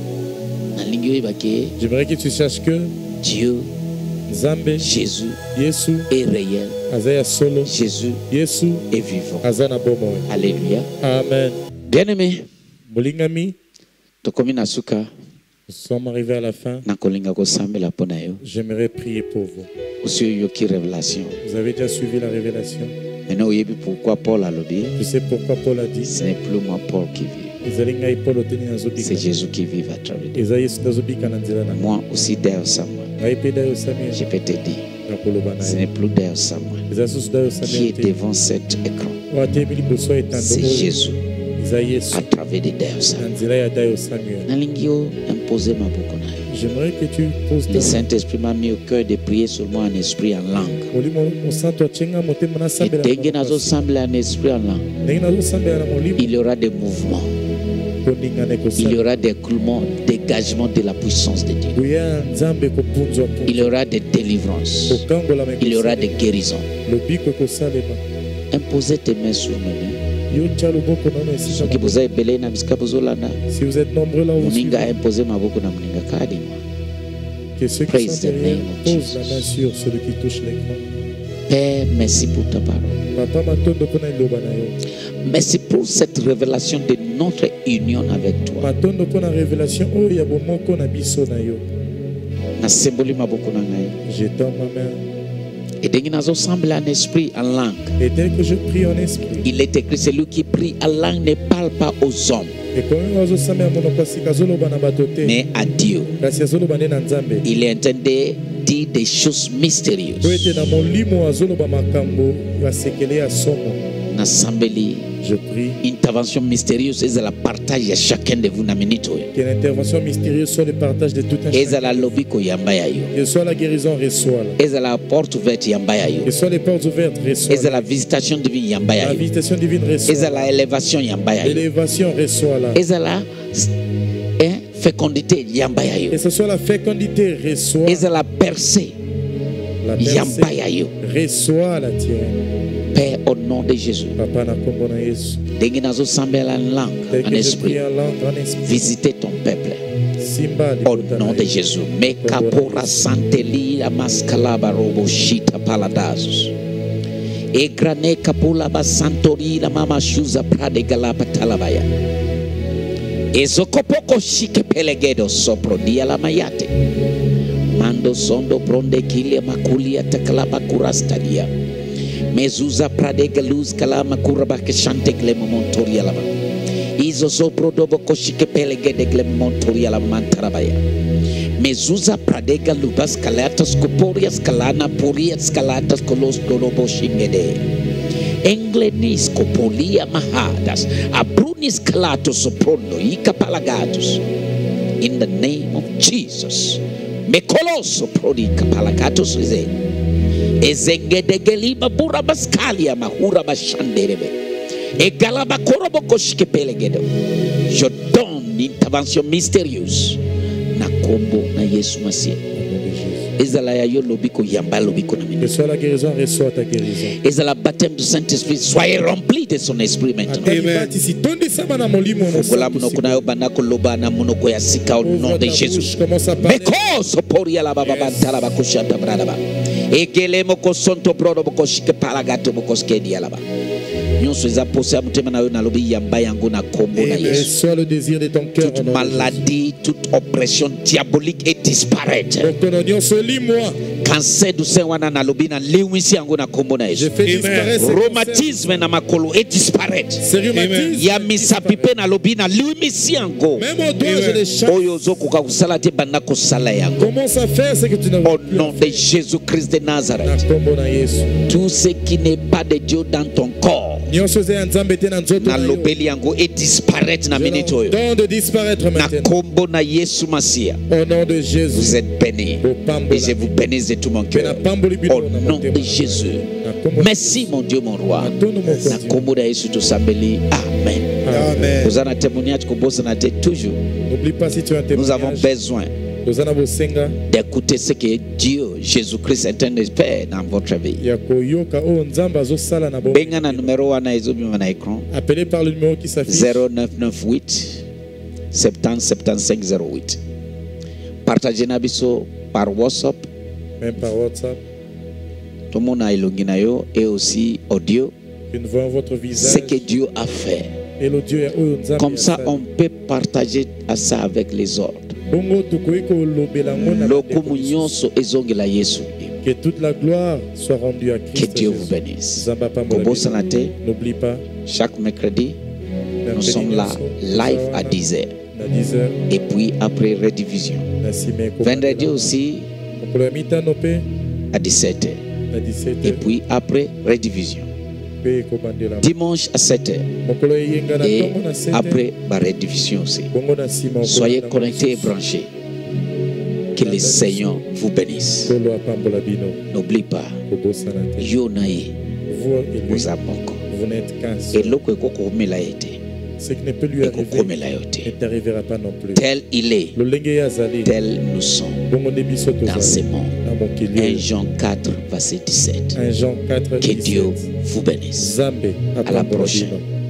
Nalingi oyebake j'aimerais que tu saches que Dieu, Nzambe, Jésus Yesu, est réel. aza ya solo, Jésus Yesu, est vivant. aza na bomoi. Alléluia. Amen. Bien-aimé, Molingami, tokomi na suka nous sommes arrivés à la fin. na kolinga kosambela mpona yo. J'aimerais prier pour vous. Osi oyoki révélation. Vous avez déjà suivi la révélation. Maintenant oyebi pourquoi Paul a lobby. Je sais pourquoi Paul a dit. Ce n'est plus moi Paul qui vis. Ezali ngai Paul oteni nazobika. C'est Jésus qui vit à travers de Eza Yesu nazobika na nzela na ngai. moi. Aussi d'ailleurs sans moi. Ngai pe dayo sami Je peux te dire, na koloba na ce ye. n'est plus d'ailleurs sans moi. Eza susu dayo Qui sami est te. devant cet écran? Oyo atelemi liboso ya etando C'est oyo. Jésus Eza Yesu à travers de d'ailleurs sans na moi. nzela ya dayo sami oyo. Nalingi yo imposer maboko na yo. J'aimerais que tu poses Le ta Saint-Esprit m'a mis au cœur de prier seulement en esprit en langue. molimo mosantu atyenga motema na Et sambela dès na que sembler en esprit en langue, ndenge nazosambela na molimo il y aura des mouvements, koningana il y ekosala aura des écoulements, dégagement de la puissance de Dieu. buya ya nzambe kopunzwa Il y aura des délivrances, kokangolama il y aura des guérisons. lobiko ekosalema Imposez tes mains sur mes mains. yo tia loboko nano esika Soki boza ebele na bisika bozolanda, si vous êtes nombreux là où vous moninga suivez, imposer maboko na moninga kadi moi. que ceux qui Praise sont the derrière name of posent la Jesus. main sur celui qui touche l'écran. Père, merci pour ta parole. Papa matondo mpona liloba na yo. Merci pour cette révélation de notre union avec toi. Matondo mpona révélation oyo ya bomoko na biso na yo. Nasemboli maboko na ngai. Je tends ma main. Et dès que semble en esprit, en langue, Et dès que je prie en esprit, il est écrit, celui qui prie en langue ne parle pas aux hommes, et comme azosambela monoko ya sika azoloba na bato te, mais à Dieu. kasi azoloba nde na nzambe. Il est en train de dire des choses Po mystérieuses. ete na molimo azoloba makambo ya sekele ya somo. Nasambeli, Je prie intervention mystérieuse, et la partage à chacun de vous na minute. que l'intervention mystérieuse soit le partage de tout un Et chacun. la lobiko yamba ya yo. Que soit la guérison, reçoit-la. Et la porte ouverte yamba ya yo. Que soit les portes ouvertes, Et reçoit-la. la visitation divine yamba ya La yo. visitation divine, Et reçoit-la. la élévation yamba ya yo. L'élévation, reçoit-la. Et la fécondité yamba ya yo. Que ce soit la fécondité, reçoit Et la percée la yamba percée, ya yo. reçoit la tienne. Père, au nom de Jésus, Papa na kombo na Yesu. dès nazo sambela en langue, Tel en que je esprit, prie en langue, en esprit. visitez ton peuple. Simba Au libota nom na de Yesu. Jésus. Mekapora santeli amaskalaba robo shita paladazos. E grane kapula basantori la mama shuza prade galapa talabaya. Ezokopoko shike pelegedo sopro dia la mayate. Mando sondo pronde kile makulia takalaba kurastadia. Mezuza prade galuz kalama kuraba keshante glemo montoria lama. Izo sopro dobo koshike pelegede glemo montoria la mantarabaya. Mezuza prade galubas kalatas koporias kalana purias kalatas kolos dorobo shingede. Englenis kopolia mahadas abrunis kalatos soprondo ikapalagatos. In the name of Jesus. Mekoloso prodi kapalagatos ize. Ezengede geliba bura baskalia mahura bashanderebe. Egalaba korobo koshike pelegedo. Je donne une intervention mystérieuse. Na kombo na Yesu Masia. Ezala ya yo lobiko yamba lobiko na Que minu. soit la guérison, reçoit ta guérison. Ezala baptême du Saint-Esprit. Soyez remplis de son esprit maintenant. Ataki si tondi sama na molimo no Fogola santu munoko na yo banako loba na munoko ya sika au nom Ouvre de ta Jésus. bouche, commence à parler. Meko soporia la baba bantala bakushata bradaba. egele moko sonto brodo moko shike palagato moko skedi alaba nyonso eza posé mutema na yo na lobi yamba yango na kombo na Yesu. Soit le désir de ton cœur. Toute maladie, toute oppression diabolique est disparaître. Cancer du sein wana na lobi na liwisi yango na kombo na Yesu. Rhumatisme na makolo est disparaître. Ya misapipe na lobi na liwisi yango. Oyo zokuka kusala te banda kosala yango. Commence à faire ce que tu n'as pas. Au nom de Jésus-Christ de Nazareth. Tout ce qui n'est pas de Dieu dans ton corps. Na lobeli yango et disparaître na minute oyo. De disparaître maintenant. Na kombo na Yesu Masia. Au nom de Jésus. Vous êtes bénis. Et je vous bénis de tout mon cœur. Au nom de Jésus. Merci mon Dieu mon roi. Na kombo na Yesu tosambeli. Amen. Amen. Vous en avez témoignage que vous en avez toujours. N'oublie pas si tu as un témoignage. Nous avons besoin d'écouter ce que Dieu, Jésus-Christ, est en train de faire dans votre vie. Benga numéro wana ezobima na écran. Appelez par le numéro qui s'affiche. 0998 70 75 08. Partagez na biso par WhatsApp. Même par WhatsApp. Tout le monde a ilonginayo et aussi audio. Nous voyons votre visage. Ce que Dieu a fait. Comme ça, on peut partager ça avec les autres. Que toute la gloire soit rendue à Christ. Que Dieu vous bénisse. N'oublie pas. Chaque mercredi, nous sommes là, live à 10h. Et puis après rediffusion. Vendredi aussi, à 17h. Et puis après rediffusion. Dimanche à 7h. Et après la rediffusion aussi. Soyez connectés et branchés. Que le Seigneur vous bénisse. N'oublie pas. Yonaï. Vous amoko. Et l'autre ce qui ne peut lui arriver ne t'arrivera pas non plus. Tel il est, tel nous sommes dans ce monde. 1 Jean 4, verset 17. 1 Jean 4, que 17. Dieu vous bénisse. À la prochaine.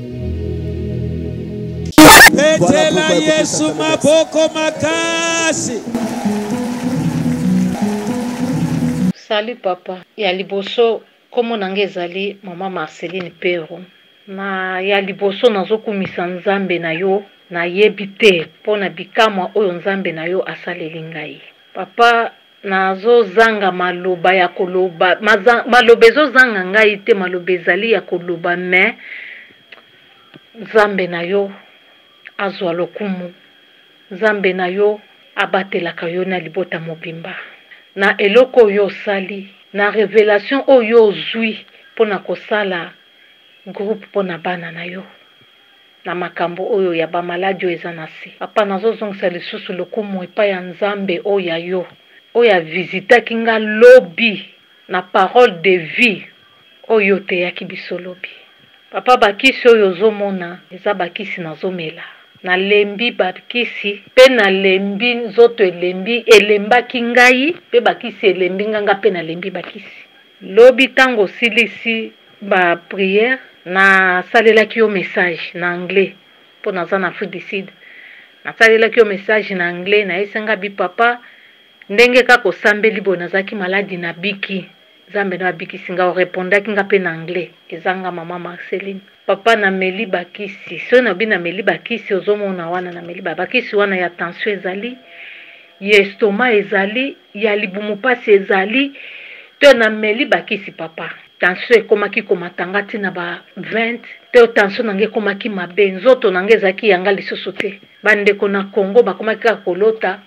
Salut papa. Ya liboso komo nangezali mama Marceline Pero. Na ya liboso nazokumisa nzambe na yo na yebi te pona bikamwa oyo nzambe na yo asaleli ngai. Papa nazozanga maloba ya koloba maloba ezozanga ngai te maloba ezali ya koloba me nzambe na yo azwa lokumu. Nzambe na yo abatelaka yo na libota mobimba. Na eloko oyo osali na révélation oyo ozwi pona kosala groupe pona bana na yo na makambo oyo ya ba maladi eza na si. Papa nazozongisa lisusu lokumu epai ya nzambe oyo ya yo oyo ya visitaki nga lobi na parole de vie oyo te yaki biso lobi. Papa bakisi oyo ozomona eza bakisi nazomela. Na lembi bakisi pe na lembi nzoto elembi elembaki ngai pe bakisi elembi nganga pe na lembi bakisi. Lobi tango silisi ba prière na salelaki yo message na anglais po naza na Afrique du Sud. Na salelaki yo message na anglais na esenga bi papa ndenge kako sambeli bo nazaki maladi na biki. Zambe na biki singa répondaki nga pe na anglais ezanga mama Marceline. Papa na meli bakisi so na bi na meli bakisi ozomona wana na meli bakisi wana ya tension ezali ya estomac ezali ya libumu pasi ezali to na meli bakisi papa. Tension ekomaki komatanga tina ba 20 te tension nange komaki mabe nzoto nange zaki yanga lisusu te. Bandeko na Congo bakomaki ka kolota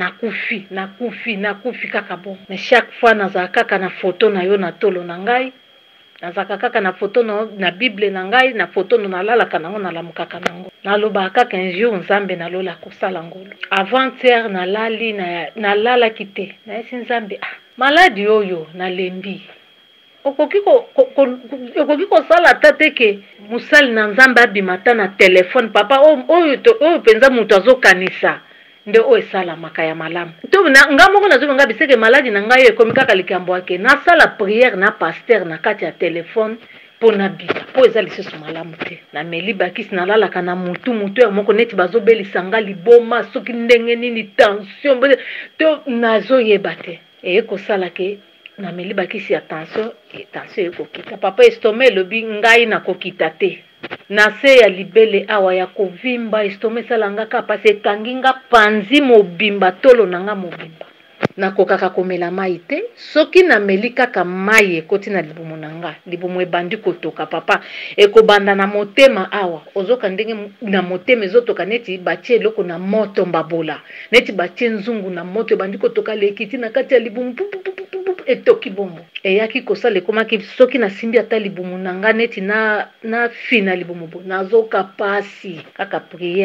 nakufi kaka bon. Mais chaque fois nazaka kaka na photo na yo na tolo na ngai. Nazaka kaka na photo na Bible na ngai na photo na lala kanango na lamukaka nango. Naloba kaka un jour nzambe na lola kosala ngolo. Avant-hier na lali na lala kite. Na esi nzambe maladi oyo na lembi. Okoki sala tateke musali na nzambe abimata na telefone papa oyo penza mutu azokanisa. Nde o esala makaya malamu. To nga moko nazo nga biseke maladi na ngai ekomi kaka likambo ake na sala prière na pasteur na kati ya telefone pona bika. Po ezali lisusu malamu te. Na meli bakisi na lala kana mutu ya moko neti bazobelisa nga liboma soki ndenge nini tension to nazo yeba te. E ko sala ke nameli bakisi ya tension ekokita papa estome elobi ngai nakokita te na se ya libele awa ya kovimba estome esalanga kaka pasi ekangi nga panzi mobimba tolo na nga mobimba nakokaka komela mai te soki nameli kaka mai ekoti na libumu na nga libumu ebandi kotoka papa ekobanda na motema awa ozoka ndenge na motema ezotoka neti batie eloko na moto mbabola neti batie nzungu na moto ebandi kotoka lekiti na kati ya libumu etoki bongo eyaki kosala ekomaki soki nasimbi ata libumu na nga neti na fina libumu bo nazoka pasi kaka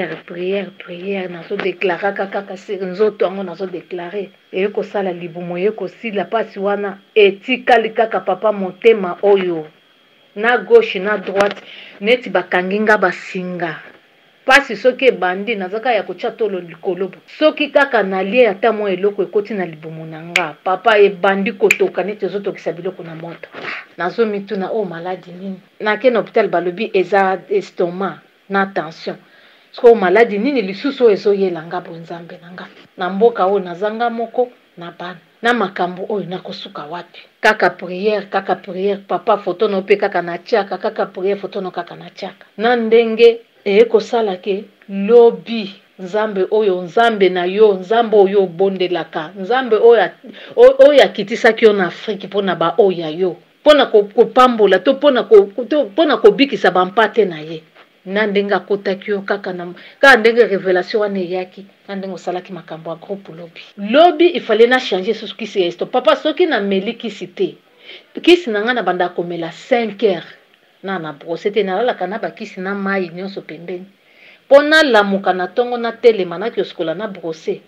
priere nazodeklare kaka siri nzoto yango nazodeklare eyekosala libumu eyekosila pasi wana etikali kaka papa motema oyo na gauche na droite neti bakangi nga basinga pasi soki ebandi nazaka ya kotia tolo likolo soki kaka nalie ata mwa eloko ekoti na libumu na nga papa ebandi kotoka neti ezotokisa biloko na moto nazomituna o maladi nini nake na hôpital balobi eza estomac na tension so maladi nini lisusu oyo ezoyela nga bonzambe na nga na mboka oyo nazanga moko na bana na makambo oyo nakosuka wapi kaka priere papa foto no pe kaka na tiaka kaka priere foto no kaka na tiaka na ndenge ekosala ke lobi nzambe oyo nzambe na yo nzambe oyo obondelaka nzambe oyo akitisaki yo na Afrique mpona ba oya yo mpona kopambola to mpona kobikisa bampate na ye na ndenge akotaki yo kaka ndenge révélation wana eyaki na ndenge osalaki makambo ya groupe lobi ifale na changer susu kisi ya esto papa soki na meli kisi te kisi na nga na banda komela 5 heures na brose te nalalaka na bakisi na mai nyonso pembeni mpona lamuka na ntongo na telema na kioskola na brose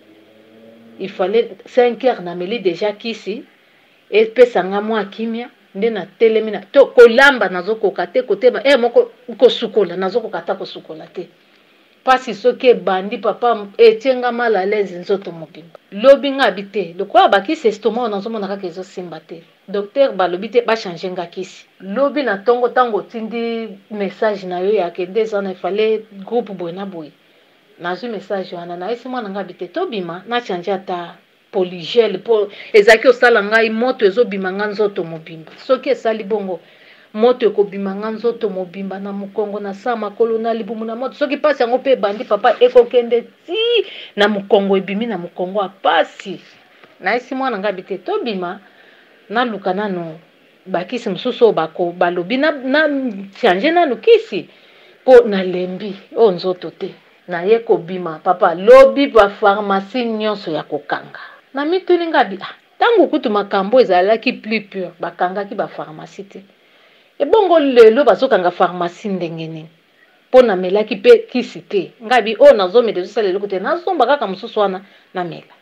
ifale 5 heures na meli deja kisi epesanga mwa kimia nde na telemi na to kolamba nazokoka te kotema moko kosukola nazokoka ta kosukola te pasi soki ebandi papa etienga mal à l'aise nzoto mobimba lobi nga bite lokola bakisi estoma nazomona kaka ezosimba te docteur balobi te bachange nga kisi lobi na ntongo ntango otindi message na yo ya kende eza na ifale groupe boye na boye nazwi message wana nayesi mwana nga bite tobima na change ata polygel po ezaki osala ngai moto ezobima nga nzoto mobimba soki esali bongo moto ekobima nga nzoto mobimba na mukongo na sa makolo na libumu na moto soki pasi yango pe bandi papa ekokende ti na mukongo ebimi na mukongo apasi nayesi mwana nga bite tobima na luka nano bakisi mosusu balobi na change nano kisi po na lembi o nzoto te na ye kobima papa lobi ba pharmacie nyonso ya kokanga na mituli ngabi tango kutu makambo ezalaki plus pur bakangaki ba pharmacie te ebongo lelo bazokanga pharmacie ndenge nini pona melaki pe kisi te ngabi o nazomela ezosala eloko te nazomba kaka mosusu wana namela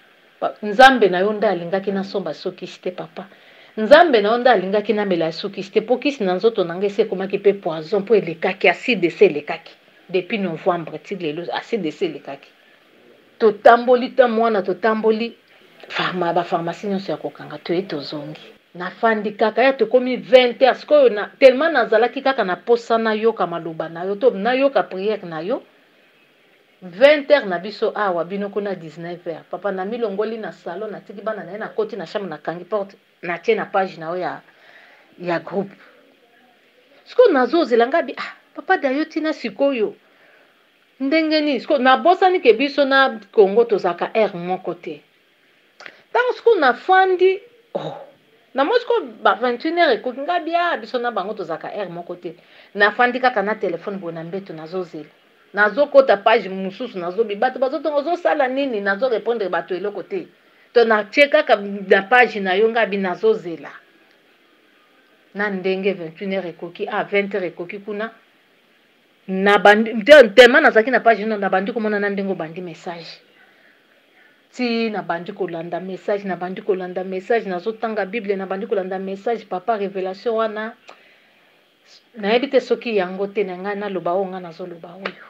nzambe na yo nde alingaki nasomba sokisi te papa nzambe na yo nde alingaki namela sokisi te po kisi na nzoto na ngai esi ekomaki pe poison po elekaki acide esi elekaki depuis novembre ti lelo acide esi elekaki totamboli ta mwana totamboli bapharmacie nyonso ya kokanga toye tozongi nafandi kaka ya tokomi 20 heures sikoyo tellement nazalaki kaka na posa nayoka maloba na yo to nayoka priere na yo 20 heures na biso awa bino kuna 19 heures papa na milongoli na salon natiki bana na ye na koti na chambre nakangi porte natie na page na yo ya groupe sikoyo nazozela ngabi papa dayo tina sikoyo ndenge nini sikoyo nabosani ke biso na Congo tozaka air moko te ntango sikoyo nafandi na mosiko ba 21 heures ekoki ngabi biso na bango tozaka air moko te nafandi kaka na telefone boye na mbeto nazozela nazokota page mosusu nazobi bato bazotonga ozosala nini nazorépondre bato eloko te to natie kaka na page na yo ngabi nazozela na ndenge 21 heures ekoki 20 heures ekoki kuna na bandi tema nazaki na page na bandi komona na ndenge bandi message ti na bandi kolanda message nazotanga bible na bandi kolanda message papa révélation wana nayebi te soki yango te na ngai naloba oyo ngai nazoloba oyo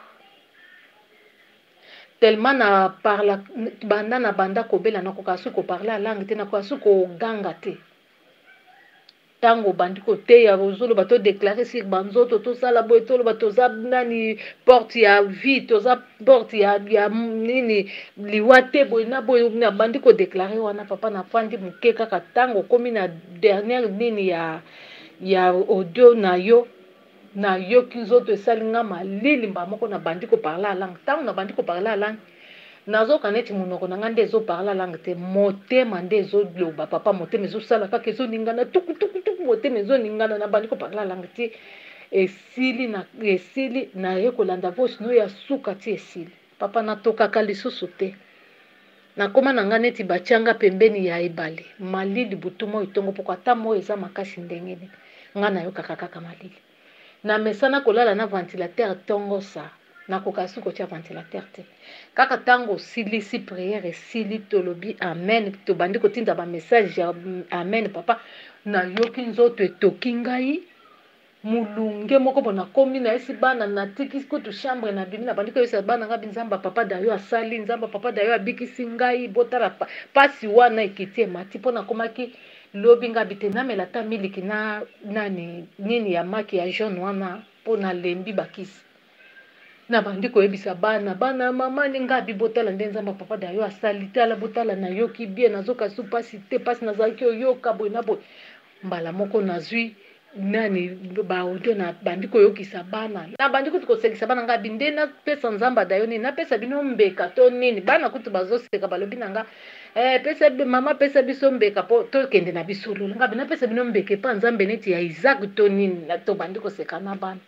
tellement na parla banda kobela nakoka su koparla langue te nakoka su koganga te tango bandi kote ya ozolo bato déclarer sur banzoto to sala boy to bato za nani porte ya vie to za porte ya nini liwate boy na boy na bandi ko déclarer wana papa na fandi muke kaka tango komi na dernière nini ya audio na yo kizoto esalinga malili mba moko na bandi ko parler langue tango na bandi ko parler langue nazoka neti monoko na nga nde ezoparla langue te motema nde ezoloba papa motema ezosala kaka ezoningana tukutukutuku motema ezoningana na bandi koparla langue te esili naye kolanda voice no ya suka ti esili papa natokaka lisusu te nakoma na nga neti batianga pembeni ya ebale malili butu moi tongo poko ata moi eza makasi ndengeni nga nayokaka kaka malili na mesana kolala na ventilateur tongo sa nakoka suko tia ventilateur te kaka tango silisi prière esili tolobi amen tobandi kotinda ba message ya amen papa nayoki nzoto etoki ngai mulunge moko bona komi na esi bana natiki kutu chambre na bimi na bandi koyesa bana ngabi nzamba papa dayo asali nzamba papa dayo abikisi ngai botala pasi wana ekiti mati pona komaki lobi ngabi te namela ta miliki na nini ya maki ya jaune wana pona lembi bakisi na bandi koyebisa bana mama ni ngabi botala nde nzamba papa dayo asali tala botala na yoki bien nazoka su pasi te pasi nazalaki oyoka boy na boy mbala moko nazwi nani ba audio na bandi koyokisa bana na bandi kutu kosekisa bana ngabi nde na pesa nzamba dayo nini na pesa bino mbeka to nini bana kutu bazoseka balobi nanga pesa mama pesa biso mbeka po to kende na biso lolo ngabi na pesa bino mbeke pa nzambe neti ya Isaac to nini na to bandi koseka na bana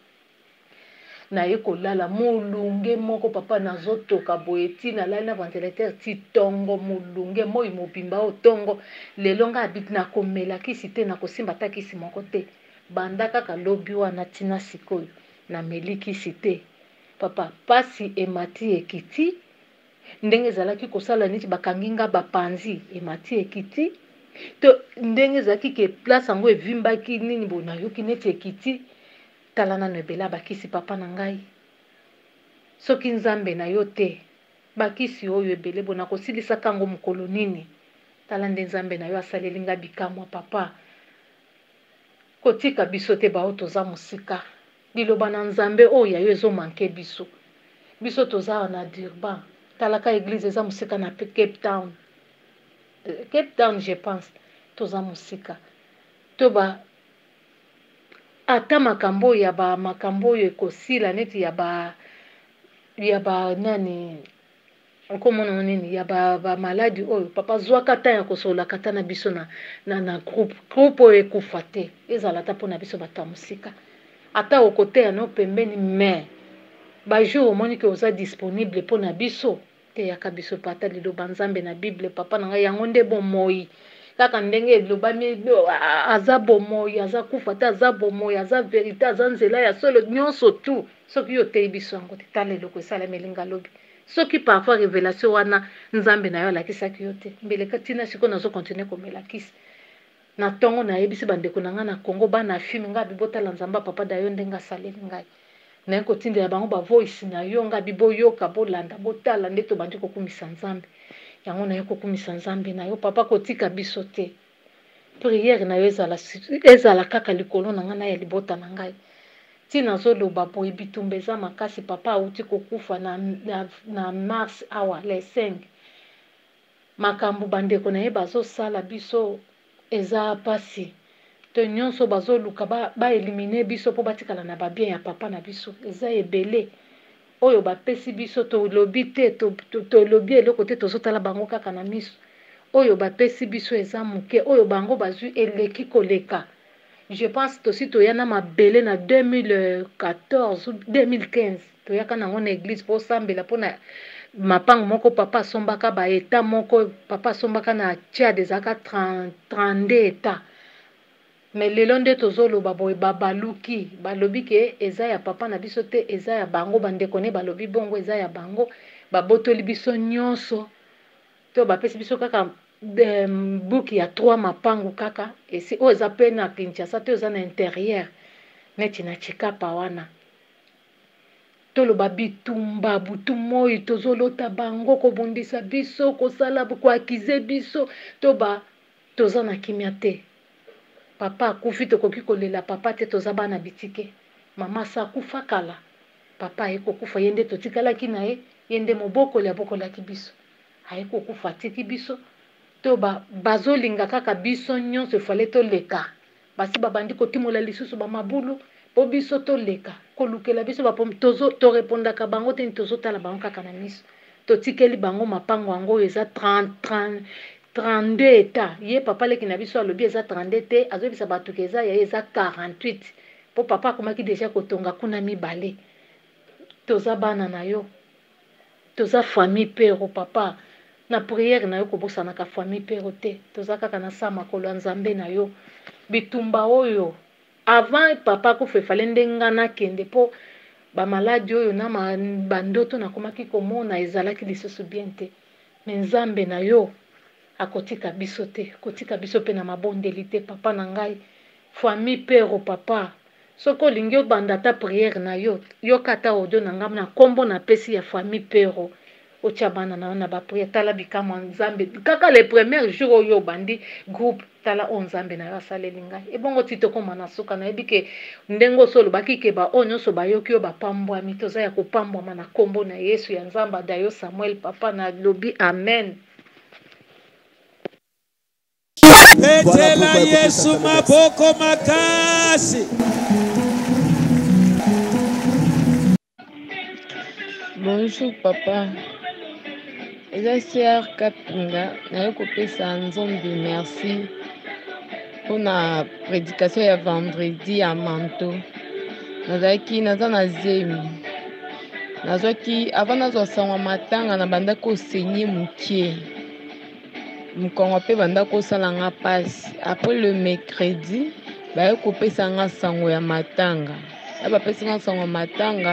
na ye kolala mulunge moko papa nazotoka boyeti na lala na ventilateur ti tongo mulunge moi mobimba o tongo lelo nga abiti na komela kisi te na kosimba ta kisi moko te banda kaka lobi wana tina sikoyo na meli kisi te papa pasi emati ekiti ndenge ezalaki kosala niti bakangi nga bapanzi emati ekiti to ndenge ezalaki ke place yango evimbaki nini bona yoki neti ekiti tala na nebela bakisi papa na ngai soki nzambe na yo te bakisi oyo ebele bona kosilisa kango mokolo nini tala nde nzambe na yo asaleli nga bikamwa papa kotika biso te bao toza mosika liloba na nzambe oyo ya yo ezomanke biso toza na Durban talaka église eza mosika na Cape Town je pense toza mosika toba ata makambo ya ba makambo ekosila neti ya ba nani okomona nini ya ba maladi oyo papa zwa kata ya kosola kata na biso na groupe ekufa te ezala ta pona biso bata musika ata okote ya no pembeni mais ba jour omoni ke oza disponible pona biso te yaka biso pata liloba nzambe na Bible papa na ngai yango nde bomoi kaka ndenge elobami aza bomoi aza kufa te aza bomoi aza verité aza nzela ya solo nyonso tu soki yo teyi biso yango te tala eloko esalameli nga lobi soki parfois révélation wana nzambe na yo alakisaki yo te mbeleka tina siko nazokontinue komelakisi na ntongo nayebisi bandeko na nga na Congo bana filme nga bibotala nzamba papa dayo ndenge asaleli ngai naye kotindela bango bavoice na yo nga biboyoka bolanda botala nde tobandi kokumisa nzambe yango naye kokumisa nzambe na yo papa kotika biso te prière na yo ezala kaka likolo na nga na ya libota na ngai tina zoloba boye bitumba eza makasi papa auti kokufa na mars awa le 5 makambo bandeko na ye bazosala biso eza pasi to nyonso bazoluka baelimine biso po batikala na babien ya papa na biso eza ebele oyo bapesi biso tolobi te tolobi eloko te tozotala bango kaka na miso oyo bapesi biso eza muke oyo bango bazwi eleki koleka je pense tosi toyana mabele na 2014 ou 2015 toyaka nango na église po sambela pona mapango moko papa sombaka ba eta moko papa sombaka na Tchad ezaka 32 eta mais lelo nde tozoloba boye babaluki balobi ke eza ya papa na biso te eza ya bango bandeko ne balobi bongo eza ya bango babotoli biso nyonso to bapesi biso kaka buki ya 3 mapango kaka esi o eza pe na Kinshasa te eza na intérieur neti na Chikapa wana toloba bitumba butu moi tozolota bango kobundisa biso kosala koakize biso toza na kimia te papa akufi tokoki kolela papa te toza bana bitike mama sa akufa kala papa ayekokufa ye nde totikalaki na ye ye nde mobokoli abokolaki biso ayekokufa atiki biso to bazolinga kaka biso nyonso efale toleka basi babandi kotimola lisusu bamabulu po biso toleka kolukela biso torepondaka bango te tozotala bango kaka na miso totikeli bango mapango yango oyo eza 32 eta ye papa leki na biso alobi eza 32 te azobisa bato ke eza ya eza 48 po papa akomaki deja kotonga kuna mibale toza bana na yo toza famille pero papa na prière na yo kobosanaka famille pero te toza kaka na sa makolo ya nzambe na yo bitumba oyo avant papa kofefale ndenga nakende po bamaladi oyo na bandoto nakomaki komona ezalaki lisusu bien te me nzambe na yo akotika biso te kotika biso pe na mabondeli te papa na ngai famille pero papa soki olingi obanda ta prière na yo yokata audio na ngai na kombo na pesi ya famille pero otia bana na yo na baprière tala bikama nzambe kaka le premier jour oyo obandi groupe tala o nzambe na yo asaleli ngai ebongo ti tokóma na suka nayebi ke ndenge oso olobaki ke baoyo nyonso bayoki oyo bapambwami toza ya kopambwama na kombo na yesu ya nzambe adayo samuel papa na lobi amen. Petela Yesu maboko makasi. Bonjour papa. Eza Sœur Kapinga, naye kopesa nzombe merci pour la prédication ya vendredi à Manto. Nazaki naza na zemi. Nazaki avant nazo sangwa matanga na banda ko saigner mukie. Mukongo pe banda ko sala nga passe. Après le mercredi, baye kopesa nga sango ya matanga. Aba pesa nga sango matanga.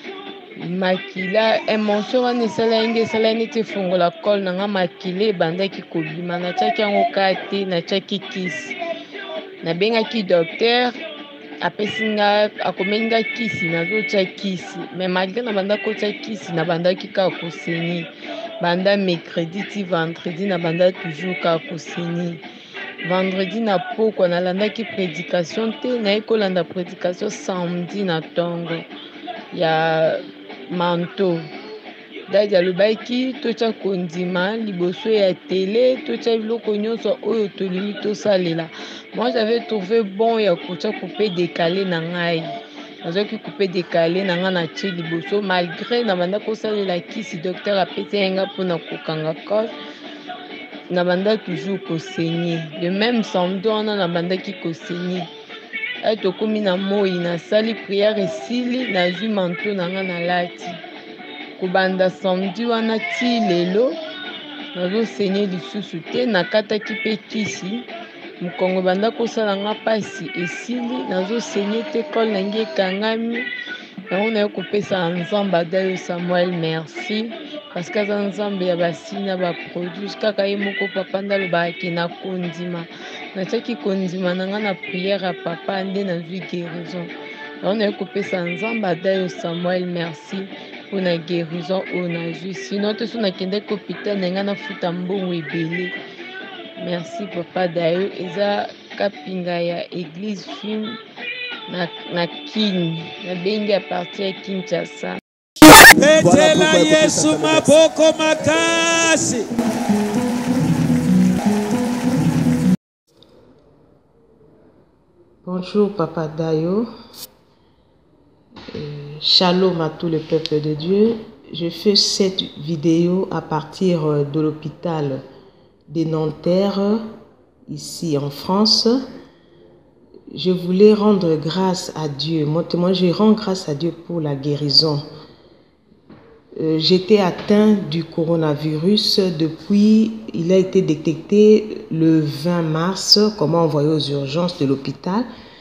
Makila émotion wana esala neti efungola col na nga makila ebandaki kobima natiaki yango kate natiaki kisi nabengaki docteur apesi nga akomeli nga kisi nazotia kisi mais malgré nabanda kotia kisi nabandaki kaka kosenyi banda mercredi ti vendredi nabanda toujours kaka kosenyi vendredi na pokwa nalandaki prédication te naye kolanda prédication samedi na ntongo ya Manto dadi alobaki totia kondima liboso ya télé totia biloko nyonso oyo tolingi tosalela. Moi j'avais trouvé bon ya kotia couper décalé na ngai nazaki couper décalé na nga na tie liboso malgré na banda kosalela kisi docteur apesi yenga mpona kokanga col na banda toujours kosenye de même samedi wana na bandaki kosenye tokomi na moi nasali prière esili nazwi manto na nga nalati kobanda samedi wana ti lelo nazosenye lisusu te nakataki mpe kisi mokongo banda kosala nga mpasi esili nazosenye te kole nangi ekangami yango naye kopesa nzambe adayo samuel merci parce que aza nzambe ya basili na baproduce kaka ye moko papa nde alobaki na kondima natiaki kondima na nga na prière ya papa nde nazwi guérison yango naye kopesa nzambe adayo samuel merci mpona guérison oyo nazwi sino te so nakendaki hôpital na nga nafuta mbongo ebele merci papa dayo eza Kapinga ya église film na kini nabengi a partir ya Kinshasa. Petela Yesu maboko makasi. Bonjour Papa Dayo, shalom à tout le peuple de Dieu. Je fais cette vidéo à partir de l'hôpital de Nanterre, ici en France. Je voulais rendre grâce à Dieu. Moi, je rends grâce à Dieu pour la guérison. J'étais atteint du coronavirus depuis, il a été détecté le 20 mars, comme envoyé aux urgences de l'hôpital.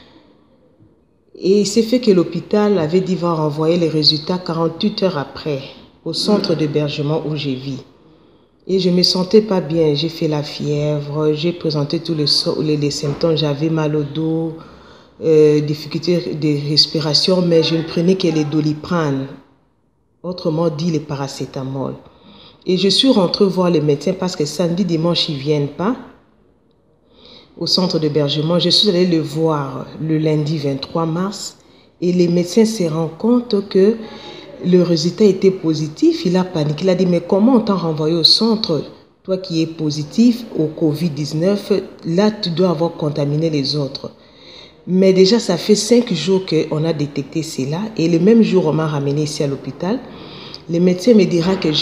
Et c'est fait que l'hôpital avait dit va renvoyer les résultats 48 heures après, au centre d'hébergement où j'ai vis. Et je ne me sentais pas bien, j'ai fait la fièvre, j'ai présenté tous les symptômes, j'avais mal au dos, difficulté de respiration, mais je ne prenais que les Doliprane. Autrement dit, les paracétamol. Et je suis rentrée voir les médecins parce que samedi, dimanche, ils ne viennent pas. au centre d'hébergement. Je suis allée le voir le lundi 23 mars et les médecins se rendent compte que le résultat était positif. Il a paniqué. Il a dit, mais comment on t'a renvoyé au centre? Toi qui es positif au Covid-19, là tu dois avoir contaminé les autres. Mais déjà, ça fait 5 jours qu'on a détecté cela. Et le même jour, on m'a ramené ici à l'hôpital. Le médecin me dira que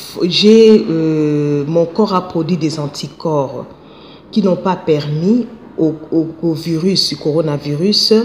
mon corps a produit des anticorps qui n'ont pas permis au virus, au coronavirus,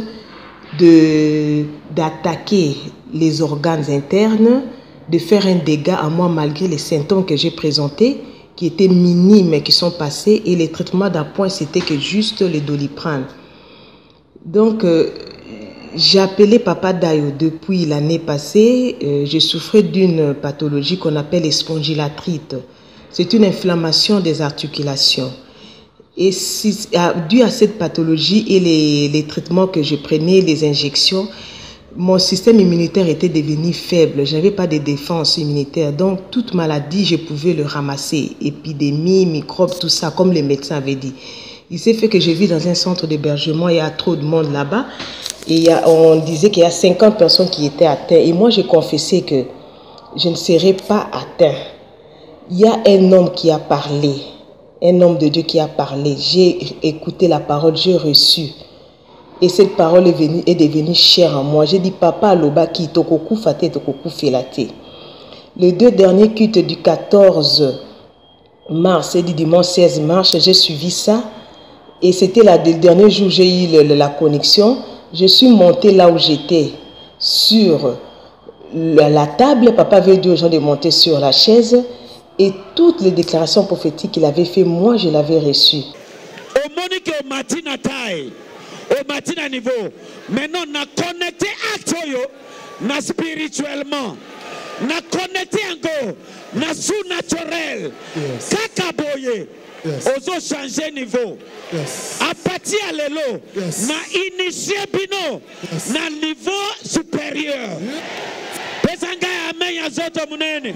d'attaquer les organes internes, de faire un dégât à moi malgré les symptômes que j'ai présentés, qui étaient minimes et qui sont passés. Et les traitements d'appoint, c'était que juste le Doliprane. Donc, j'ai appelé Papa Dayo depuis l'année passée. Je souffrais d'une pathologie qu'on appelle la spondylarthrite. C'est une inflammation des articulations. Et dû à cette pathologie et les traitements que je prenais, les injections, mon système immunitaire était devenu faible. Je n'avais pas de défense immunitaire. Donc, toute maladie, je pouvais le ramasser. Épidémie, microbes, tout ça, comme les médecins avaient dit. Il s'est fait que je vis dans un centre d'hébergement, il y a trop de monde là-bas. Et on disait qu'il y a 50 personnes qui étaient atteintes. Et moi, j'ai confessé que je ne serais pas atteint. Il y a un homme qui a parlé, un homme de Dieu qui a parlé. J'ai écouté la parole, j'ai reçu. Et cette parole est devenue chère en moi. J'ai dit, Papa Loba qui tokoku fate tokoku felate. Les 2 derniers cultes du 14 mars et du dimanche 16 mars, j'ai suivi ça. Et c'était le dernier jour où j'ai eu la connexion. Je suis montée là où j'étais, sur la table. Papa avait dit aux gens de monter sur la chaise. Et toutes les déclarations prophétiques qu'il avait fait, moi, je l'avais reçue. Au Monique, au matin à taille, au matin à niveau. Maintenant, on a connecté actoyo, na spirituellement. Na connecté encore, na sous-naturel. Kakaboye. Ozo changer niveau. À partir à l'élo, na initié bino, na niveau supérieur. Pesanga amen ya zoto munene.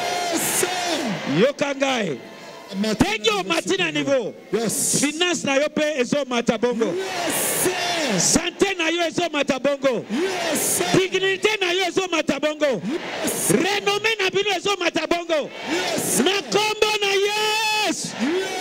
Yokangai. Tenyo matina niveau. Finance na yope ezo matabongo. Santé na yo ezo matabongo. Dignité na yo ezo matabongo. Renommé na bino ezo matabongo. Na kombo na yes.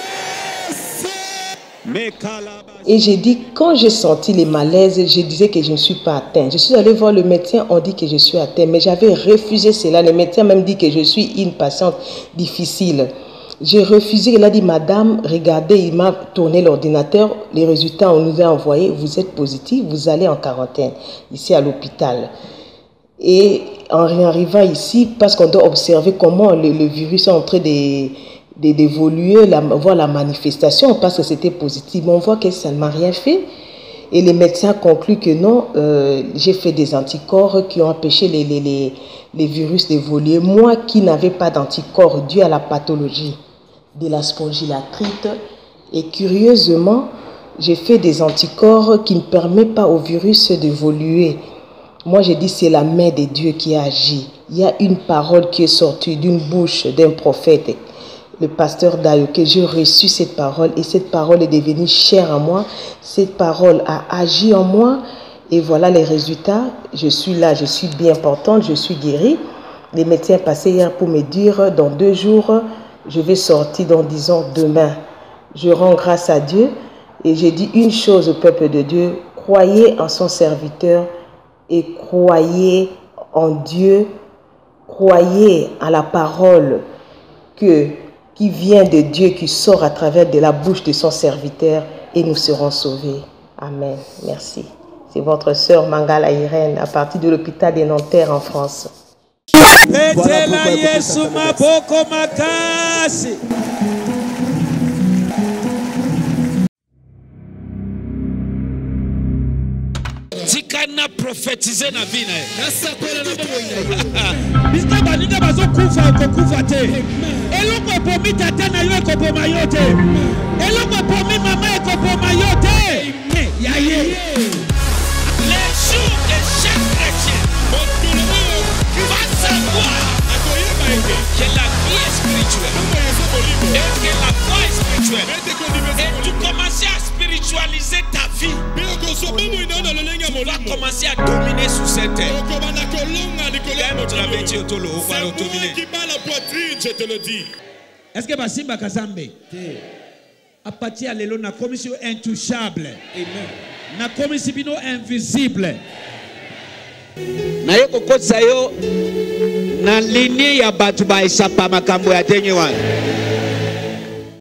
Et j'ai dit, quand j'ai senti les malaises, je disais que je ne suis pas atteinte. Je suis allée voir le médecin, on dit que je suis atteinte, mais j'avais refusé cela. Le médecin même dit que je suis une patiente difficile. J'ai refusé, il a dit, madame, regardez, il m'a tourné l'ordinateur, les résultats, on nous a envoyés, vous êtes positif, vous allez en quarantaine, ici à l'hôpital. Et en arrivant ici, parce qu'on doit observer comment le virus est en train d'évoluer, voir la manifestation, parce que c'était positif. Mais on voit que ça ne m'a rien fait. Et les médecins concluent que non, j'ai fait des anticorps qui ont empêché les virus d'évoluer. Moi qui n'avais pas d'anticorps dû à la pathologie de la spondylarthrite, et curieusement, j'ai fait des anticorps qui ne permettent pas au virus d'évoluer. Moi, j'ai dit, c'est la main de Dieu qui a agi. Il y a une parole qui est sortie d'une bouche d'un prophète, le pasteur Dayo, que j'ai reçu cette parole, et cette parole est devenue chère à moi. Cette parole a agi en moi, et voilà les résultats. Je suis là, je suis bien portante, je suis guérie. Les médecins passaient hier pour me dire, dans 2 jours, je vais sortir, dans disons demain. Je rends grâce à Dieu, et j'ai dit une chose au peuple de Dieu, croyez en son serviteur, et croyez en Dieu, croyez à la parole qui vient de Dieu, qui sort à travers de la bouche de son serviteur, et nous serons sauvés. Amen. Merci. C'est votre sœur Mangala Irène, à partir de l'hôpital des Nanterre en France. Tikana prophétiser na vie na Mr. Baninga bazo kufa kokufa te. Eloko epomi tata na yo ekopoma yo te. Eloko epomi mama ekopoma yo te. Yaye. Les jours de chaque chrétien, va savoir que la vie est spirituelle et que la foi est spirituelle. Et tu commences à spiritualiser ta vie. Tu vas commencer à dominer sur cette terre. C'est qui bat la poitrine, je te le dis. Est-ce que Basimba Kazambe? À partir de là, na commission intouchable. Na commission invisible. Na yeko kotsa yo na ligne ya batu ba isapa makambo ya tenye wana.